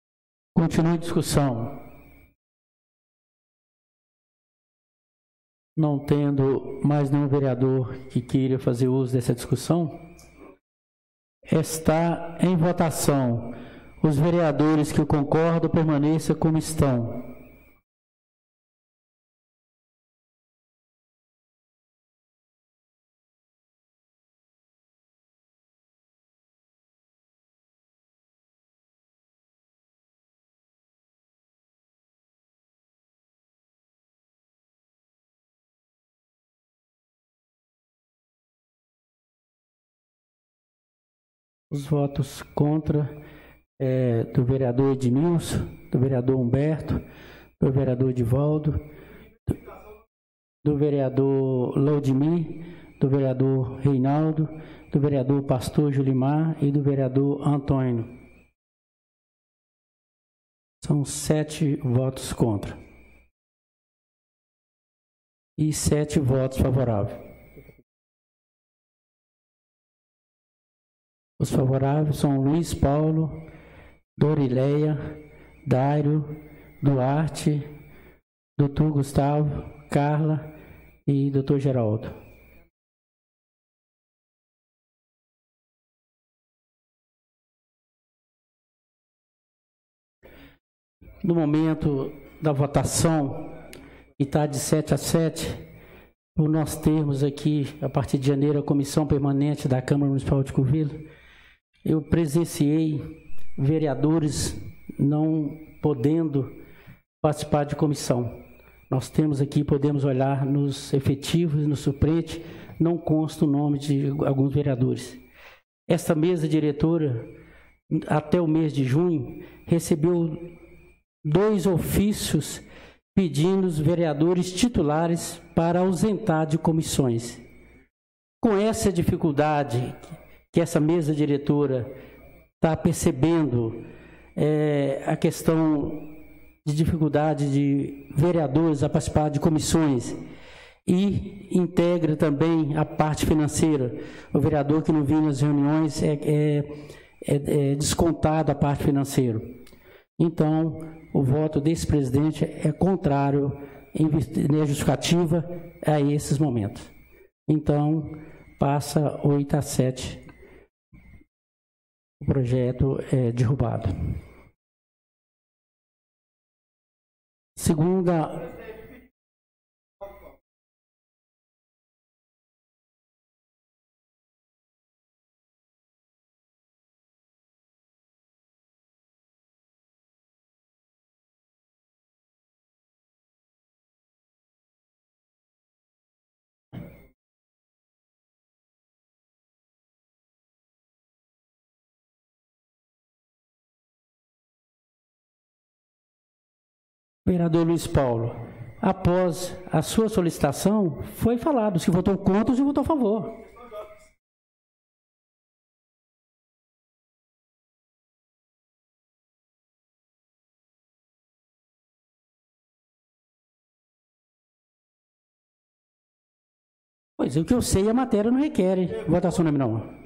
Continua a discussão. Não tendo mais nenhum vereador que queira fazer uso dessa discussão, está em votação. Os vereadores que concordam permaneçam como estão. Os votos contra é, do vereador Edmilson, do vereador Humberto, do vereador Edivaldo, do, do vereador Laudimir, do vereador Reinaldo, do vereador Pastor Julimar e do vereador Antônio. São sete votos contra e sete votos favoráveis. Os favoráveis são Luiz Paulo, Dorileia, Dário, Duarte, doutor Gustavo, Carla e doutor Geraldo. No momento da votação, e está de sete a sete, por nós termos aqui, a partir de janeiro, a comissão permanente da Câmara Municipal de Covila, eu presenciei vereadores não podendo participar de comissão. Nós temos aqui, podemos olhar nos efetivos, no suplente, não consta o nome de alguns vereadores. Esta mesa diretora, até o mês de junho, recebeu dois ofícios pedindo os vereadores titulares para ausentar de comissões. Com essa dificuldade que essa mesa diretora está percebendo, é, a questão de dificuldade de vereadores a participar de comissões e integra também a parte financeira. O vereador que não vinha nas reuniões é, é, é, é descontado a parte financeira. Então, o voto desse presidente é contrário em justificativa a esses momentos. Então, passa oito a sete. O projeto é derrubado. Segunda. Vereador Luiz Paulo, após a sua solicitação, foi falado se votou contra ou se votou a favor. Pois é, o que eu sei, a matéria não requer votação nominal.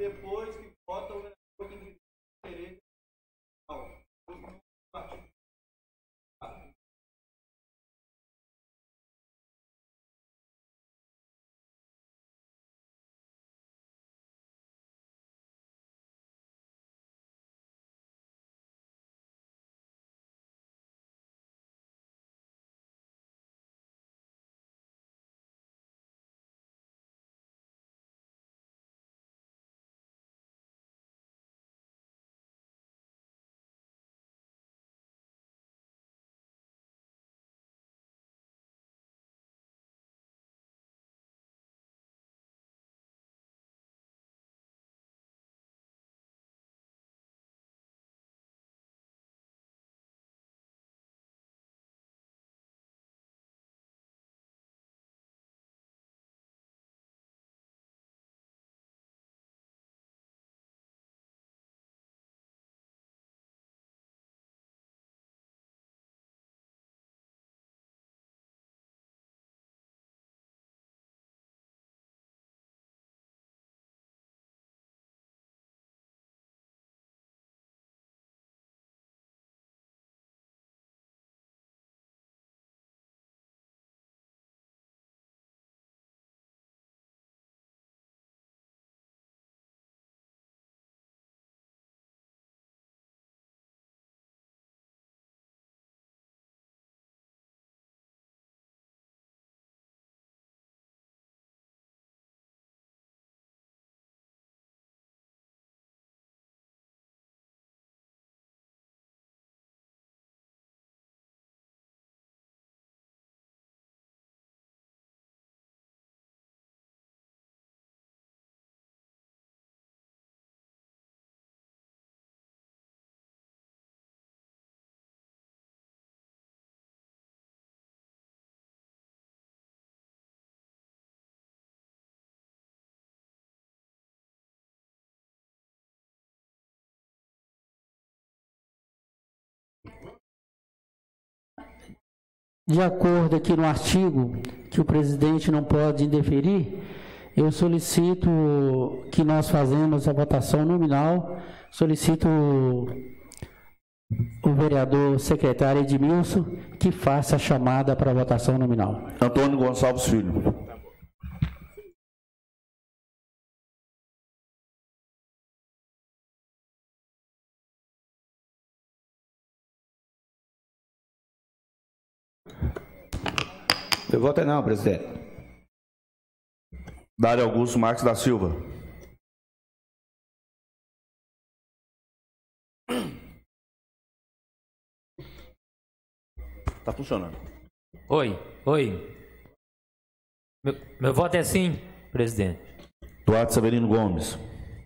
De acordo aqui no artigo que o presidente não pode indeferir, eu solicito que nós fazemos a votação nominal, solicito o vereador secretário Edmilson que faça a chamada para a votação nominal. Antônio Gonçalves Filho. Meu voto é não, presidente. Dário Augusto Marques da Silva. Tá funcionando. Oi, oi. Meu, meu voto é sim, presidente. Duarte Severino Gomes.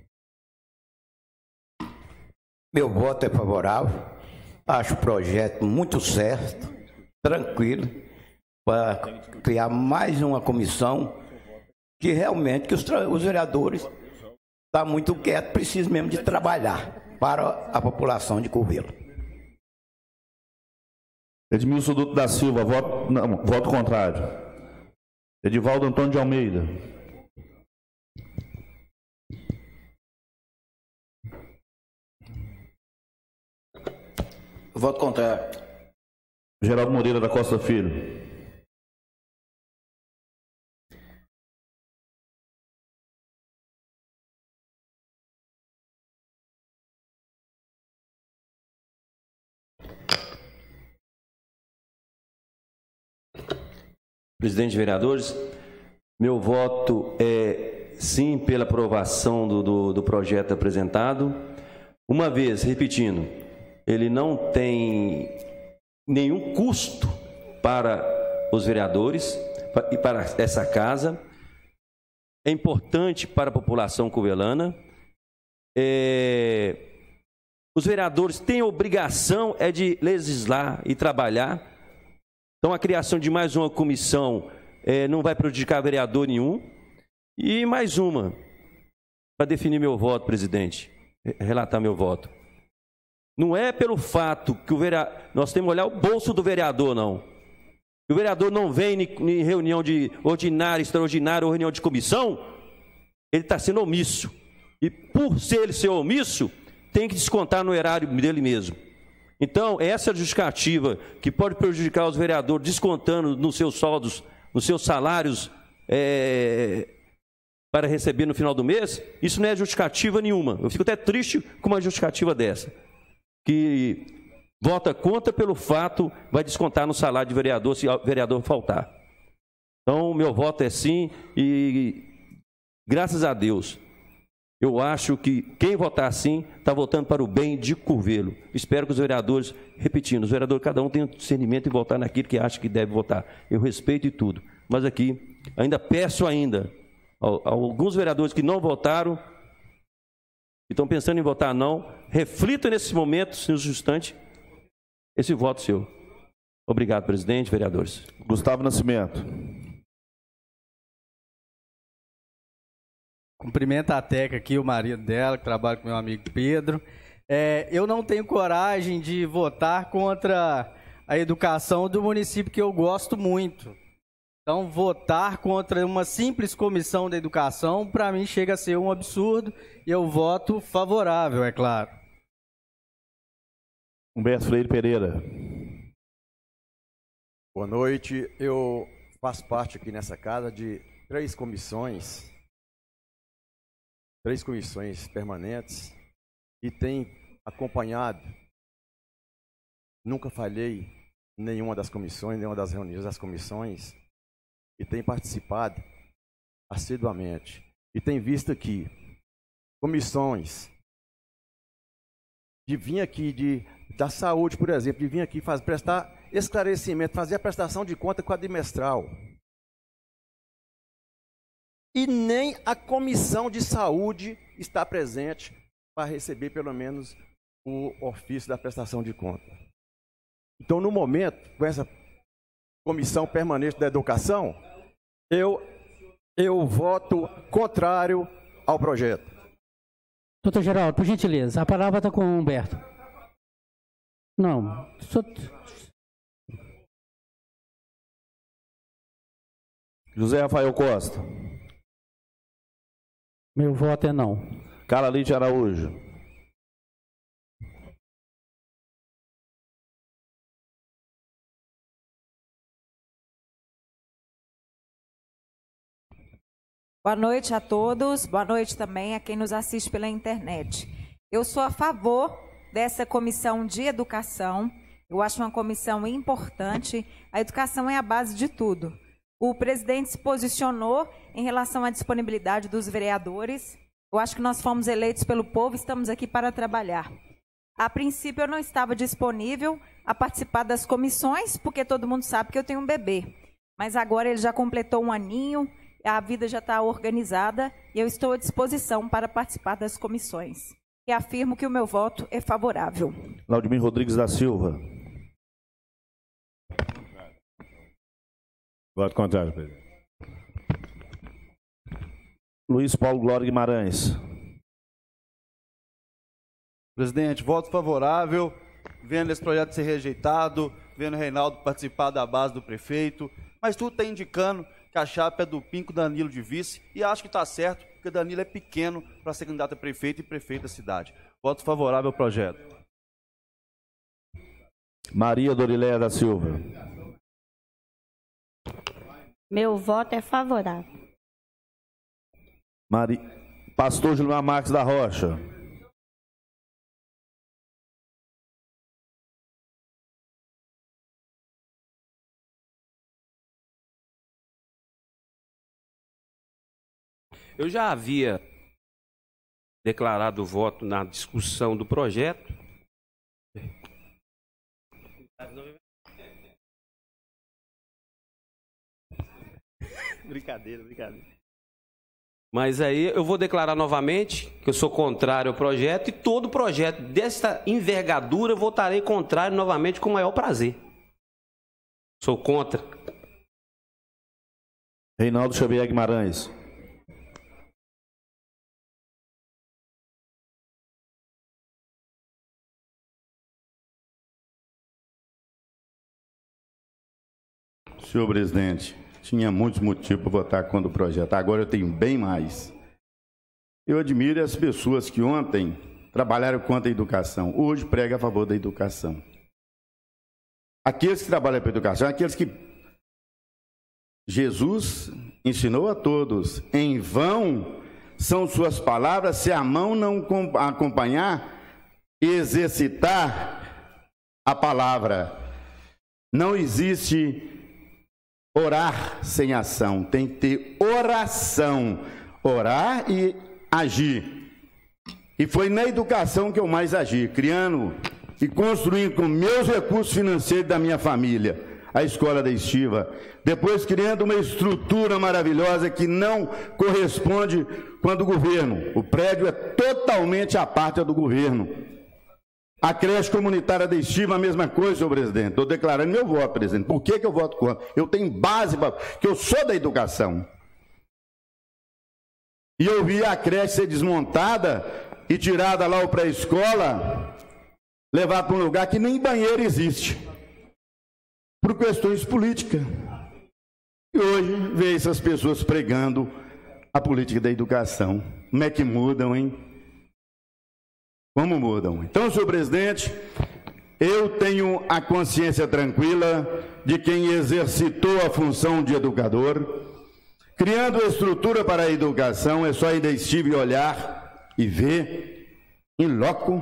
Meu voto é favorável. Acho o projeto muito certo, tranquilo, para criar mais uma comissão que realmente que os, os vereadores estão tá muito quietos, precisam mesmo de trabalhar para a população de Curvelo. Edmilson Duto da Silva, voto, não, voto contrário. Edivaldo Antônio de Almeida. Voto contrário. Geraldo Moreira da Costa Filho. Presidente e vereadores, meu voto é sim pela aprovação do, do, do projeto apresentado. Uma vez, repetindo, ele não tem nenhum custo para os vereadores e para essa casa. É importante para a população curvelana. É, os vereadores têm a obrigação é de legislar e trabalhar. Então, a criação de mais uma comissão é, não vai prejudicar vereador nenhum. E mais uma, para definir meu voto, presidente, relatar meu voto. Não é pelo fato que o vereador, nós temos que olhar o bolso do vereador, não. O vereador não vem em reunião de ordinária, extraordinária ou reunião de comissão, ele está sendo omisso. E por ser ele ser omisso, tem que descontar no erário dele mesmo. Então, essa justificativa que pode prejudicar os vereadores descontando nos seus saldos, nos seus salários é, para receber no final do mês, isso não é justificativa nenhuma. Eu fico até triste com uma justificativa dessa, que vota contra pelo fato, vai descontar no salário de vereador se o vereador faltar. Então, meu voto é sim e, graças a Deus, eu acho que quem votar sim está votando para o bem de Curvelo. Espero que os vereadores, repetindo, os vereadores, cada um tenha discernimento e votar naquilo que acha que deve votar. Eu respeito e tudo. Mas aqui, ainda peço ainda a, a alguns vereadores que não votaram, que estão pensando em votar não, reflitam nesse momento, no instante, esse voto seu. Obrigado, presidente, vereadores. Gustavo Nascimento. Cumprimento a Teca aqui, o marido dela, que trabalha com meu amigo Pedro. É, eu não tenho coragem de votar contra a educação do município que eu gosto muito. Então, votar contra uma simples comissão da educação, para mim, chega a ser um absurdo e eu voto favorável, é claro. Humberto Freire Pereira. Boa noite. Eu faço parte aqui nessa casa de três comissões, três comissões permanentes e tenho acompanhado, nunca falhei em nenhuma das comissões, nenhuma das reuniões das comissões e tenho participado assiduamente e tenho visto aqui comissões de vir aqui de, da saúde, por exemplo, de vir aqui fazer, prestar esclarecimento, fazer a prestação de conta quadrimestral. E nem a comissão de saúde está presente para receber pelo menos o ofício da prestação de conta. Então, no momento, com essa comissão permanente da educação, eu, eu voto contrário ao projeto. Doutor Geraldo, por gentileza, a palavra está com o Humberto. Não, só... José Rafael Costa. Meu voto é não. Carla Leite Araújo. Boa noite a todos, boa noite também a quem nos assiste pela internet. Eu sou a favor dessa comissão de educação, eu acho uma comissão importante, a educação é a base de tudo. O presidente se posicionou em relação à disponibilidade dos vereadores, eu acho que nós fomos eleitos pelo povo, estamos aqui para trabalhar. A princípio eu não estava disponível a participar das comissões, porque todo mundo sabe que eu tenho um bebê, mas agora ele já completou um aninho, a vida já está organizada e eu estou à disposição para participar das comissões. E afirmo que o meu voto é favorável. Laudimir Rodrigues da Silva. Voto contrário, presidente. Luiz Paulo Glória Guimarães. Presidente, voto favorável, vendo esse projeto ser rejeitado, vendo o Reinaldo participar da base do prefeito, mas tudo está indicando que a chapa é do Pinco Danilo de vice, e acho que está certo, porque Danilo é pequeno para ser candidato a prefeito e prefeito da cidade. Voto favorável ao projeto. Maria Dorileia da Silva. Meu voto é favorável. Mari... Pastor Gilmar Marques da Rocha. Eu já havia declarado o voto na discussão do projeto. Brincadeira, brincadeira. Mas aí eu vou declarar novamente que eu sou contrário ao projeto e todo projeto desta envergadura eu votarei contrário novamente com o maior prazer. Sou contra. Reinaldo Xavier Guimarães. Senhor presidente, tinha muitos motivos para votar contra o projeto. Agora eu tenho bem mais. Eu admiro as pessoas que ontem trabalharam contra a educação, hoje pregam a favor da educação. Aqueles que trabalham para a educação, aqueles que Jesus ensinou a todos, em vão são suas palavras, se a mão não acompanhar e exercitar a palavra. Não existe orar sem ação, tem que ter oração, orar e agir. E foi na educação que eu mais agi, criando e construindo com meus recursos financeiros da minha família, a Escola da Estiva, depois criando uma estrutura maravilhosa que não corresponde com a do governo. O prédio é totalmente à parte do governo. A creche comunitária da Estiva, a mesma coisa, senhor presidente. Estou declarando meu voto, presidente. Por que que eu voto contra? Eu tenho base, para que eu sou da educação. E eu vi a creche ser desmontada e tirada lá o pré-escola, levar para um lugar que nem banheiro existe, por questões políticas. E hoje vejo essas pessoas pregando a política da educação. Como é que mudam, hein? Como mudam? Então, senhor presidente, eu tenho a consciência tranquila de quem exercitou a função de educador, criando estrutura para a educação. É só ir da Estiva e olhar e ver em loco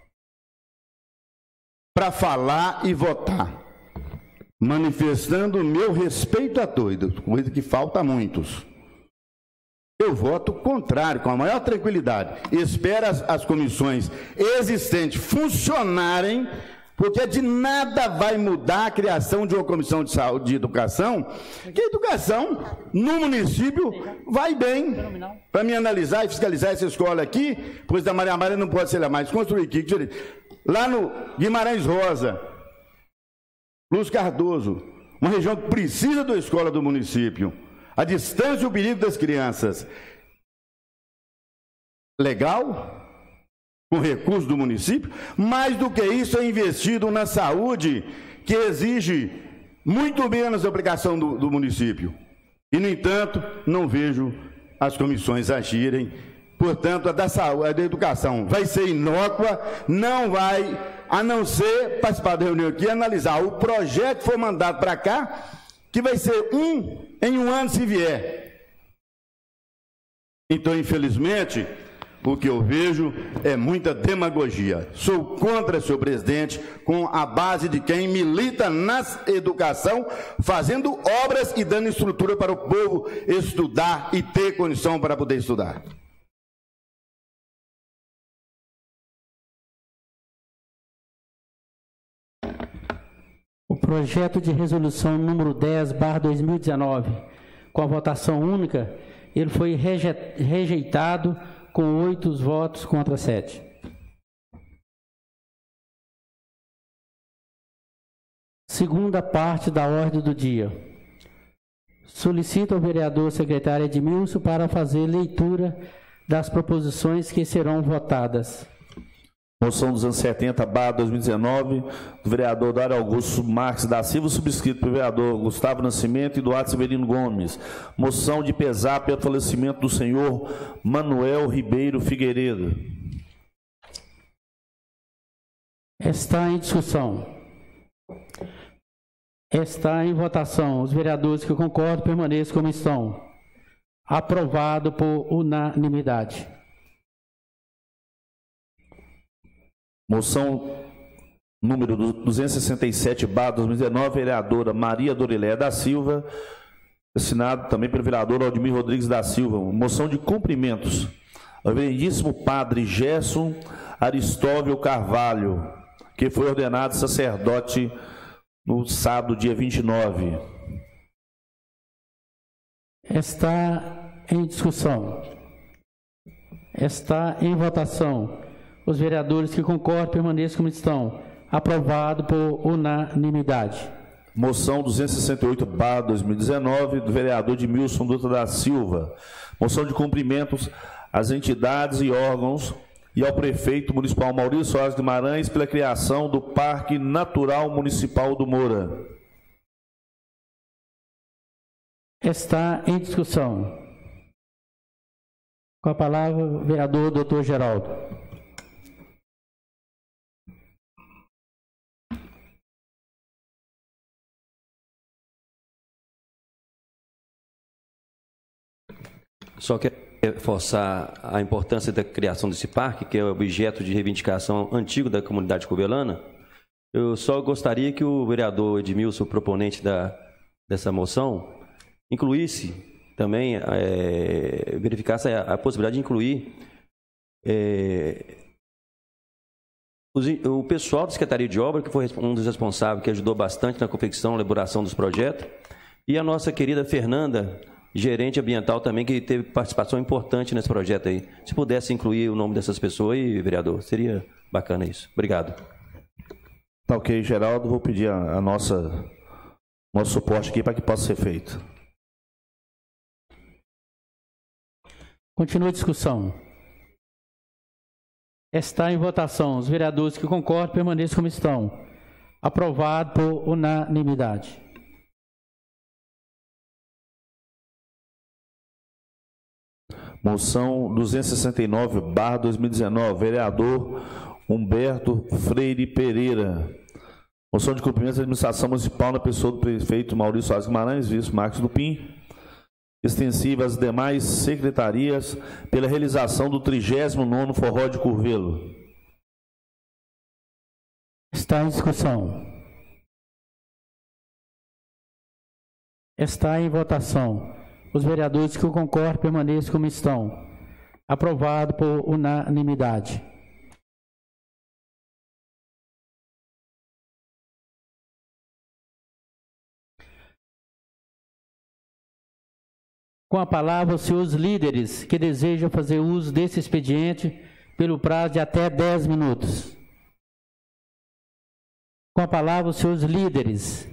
para falar e votar, manifestando o meu respeito a todos, coisa que falta a muitos. Eu voto contrário, com a maior tranquilidade. Espero as, as comissões existentes funcionarem, porque de nada vai mudar a criação de uma comissão de saúde e educação, que a educação no município vai bem. Para me analisar e fiscalizar essa escola aqui, pois da Maria Amália não pode ser lá mais, construir aqui. Lá no Guimarães Rosa, Luz Cardoso, uma região que precisa da escola do município. A distância e o perigo das crianças. Legal? Com recursos do município. Mais do que isso, é investido na saúde, que exige muito menos a aplicação do, do município. E, no entanto, não vejo as comissões agirem. Portanto, a da saúde, a da educação vai ser inócua, não vai, a não ser participar da reunião aqui e analisar o projeto que for mandado para cá, que vai ser um em um ano se vier. Então, infelizmente, o que eu vejo é muita demagogia. Sou contra, senhor presidente, com a base de quem milita na educação, fazendo obras e dando estrutura para o povo estudar e ter condição para poder estudar. O projeto de resolução número dez barra dois mil e dezenove, com a votação única, ele foi rejeitado com oito votos contra sete. Segunda parte da ordem do dia. Solicito ao vereador secretário Edmilson para fazer leitura das proposições que serão votadas. Moção duzentos e setenta barra dois mil e dezenove, do vereador Dário Augusto Marques da Silva, subscrito pelo vereador Gustavo Nascimento e Eduardo Severino Gomes. Moção de pesar pelo falecimento do senhor Manuel Ribeiro Figueiredo. Está em discussão. Está em votação. Os vereadores que concordam permaneçam como estão. Aprovado por unanimidade. Moção número duzentos e sessenta e sete barra dois mil e dezenove, vereadora Maria Doriléia da Silva, assinado também pelo vereador Aldemir Rodrigues da Silva. Moção de cumprimentos ao reverendíssimo padre Gerson Aristóvio Carvalho, que foi ordenado sacerdote no sábado, dia vinte e nove. Está em discussão. Está em votação. Os vereadores que concordam permaneçam como estão. Aprovado por unanimidade. Moção duzentos e sessenta e oito barra dois mil e dezenove, do vereador Edmilson Dutra da Silva. Moção de cumprimentos às entidades e órgãos e ao prefeito municipal Maurício Soares Guimarães pela criação do Parque Natural Municipal do Moura. Está em discussão. Com a palavra, o vereador doutor Geraldo. Só quero reforçar a importância da criação desse parque, que é objeto de reivindicação antigo da comunidade covelana. Eu só gostaria que o vereador Edmilson, proponente da, dessa moção, incluísse também, é, verificasse a, a possibilidade de incluir é, os, o pessoal da Secretaria de Obra, que foi um dos responsáveis, que ajudou bastante na confecção e elaboração dos projetos, e a nossa querida Fernanda, gerente ambiental também, que teve participação importante nesse projeto aí. Se pudesse incluir o nome dessas pessoas aí, vereador, seria bacana isso. Obrigado. Tá ok, Geraldo, vou pedir a, a nossa nosso suporte aqui para que possa ser feito. Continua a discussão. Está em votação. Os vereadores que concordam permaneçam como estão. Aprovado por unanimidade. Moção duzentos e sessenta e nove barra dois mil e dezenove, vereador Humberto Freire Pereira. Moção de cumprimento da administração municipal na pessoa do prefeito Maurício Soares Guimarães, vice Marcos Dupin, extensiva às demais secretarias pela realização do trigésimo nono Forró de Curvelo. Está em discussão. Está em votação. Os vereadores que concordam permaneçam como estão. Aprovado por unanimidade. Com a palavra, os senhores líderes que desejam fazer uso desse expediente pelo prazo de até dez minutos. Com a palavra, os senhores líderes.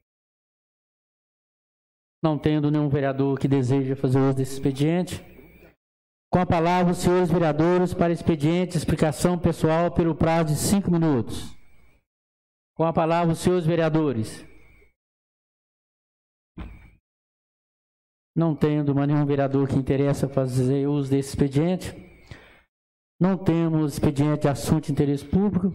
Não tendo nenhum vereador que deseja fazer uso desse expediente. Com a palavra, os senhores vereadores para expediente, explicação pessoal pelo prazo de cinco minutos. Com a palavra, os senhores vereadores. Não tendo mais nenhum vereador que interessa fazer uso desse expediente. Não temos expediente de assunto de interesse público.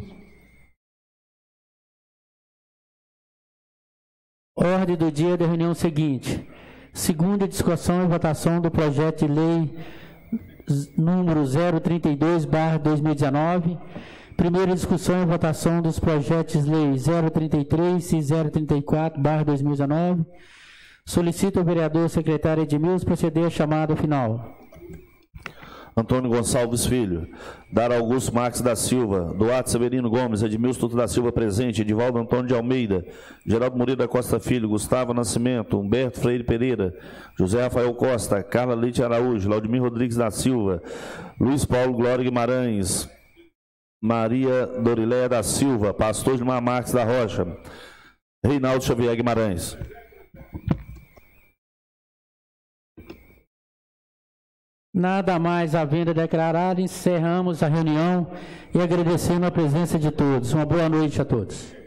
Ordem do dia da reunião seguinte. Segunda discussão e votação do projeto de lei número zero trinta e dois barra dois mil e dezenove. Primeira discussão e votação dos projetos de lei zero trinta e três e zero trinta e quatro barra dois mil e dezenove. Solicito ao vereador secretário Edmilson proceder à chamada final. Antônio Gonçalves Filho, Dara Augusto Marques da Silva, Duarte Severino Gomes, Edmilson Tuto da Silva presente, Edivaldo Antônio de Almeida, Geraldo Murilo da Costa Filho, Gustavo Nascimento, Humberto Freire Pereira, José Rafael Costa, Carla Leite Araújo, Laudemir Rodrigues da Silva, Luiz Paulo Glória Guimarães, Maria Doriléia da Silva, Pastor Gilmar Marques da Rocha, Reinaldo Xavier Guimarães. Nada mais havendo a declarar, encerramos a reunião e agradecendo a presença de todos. Uma boa noite a todos.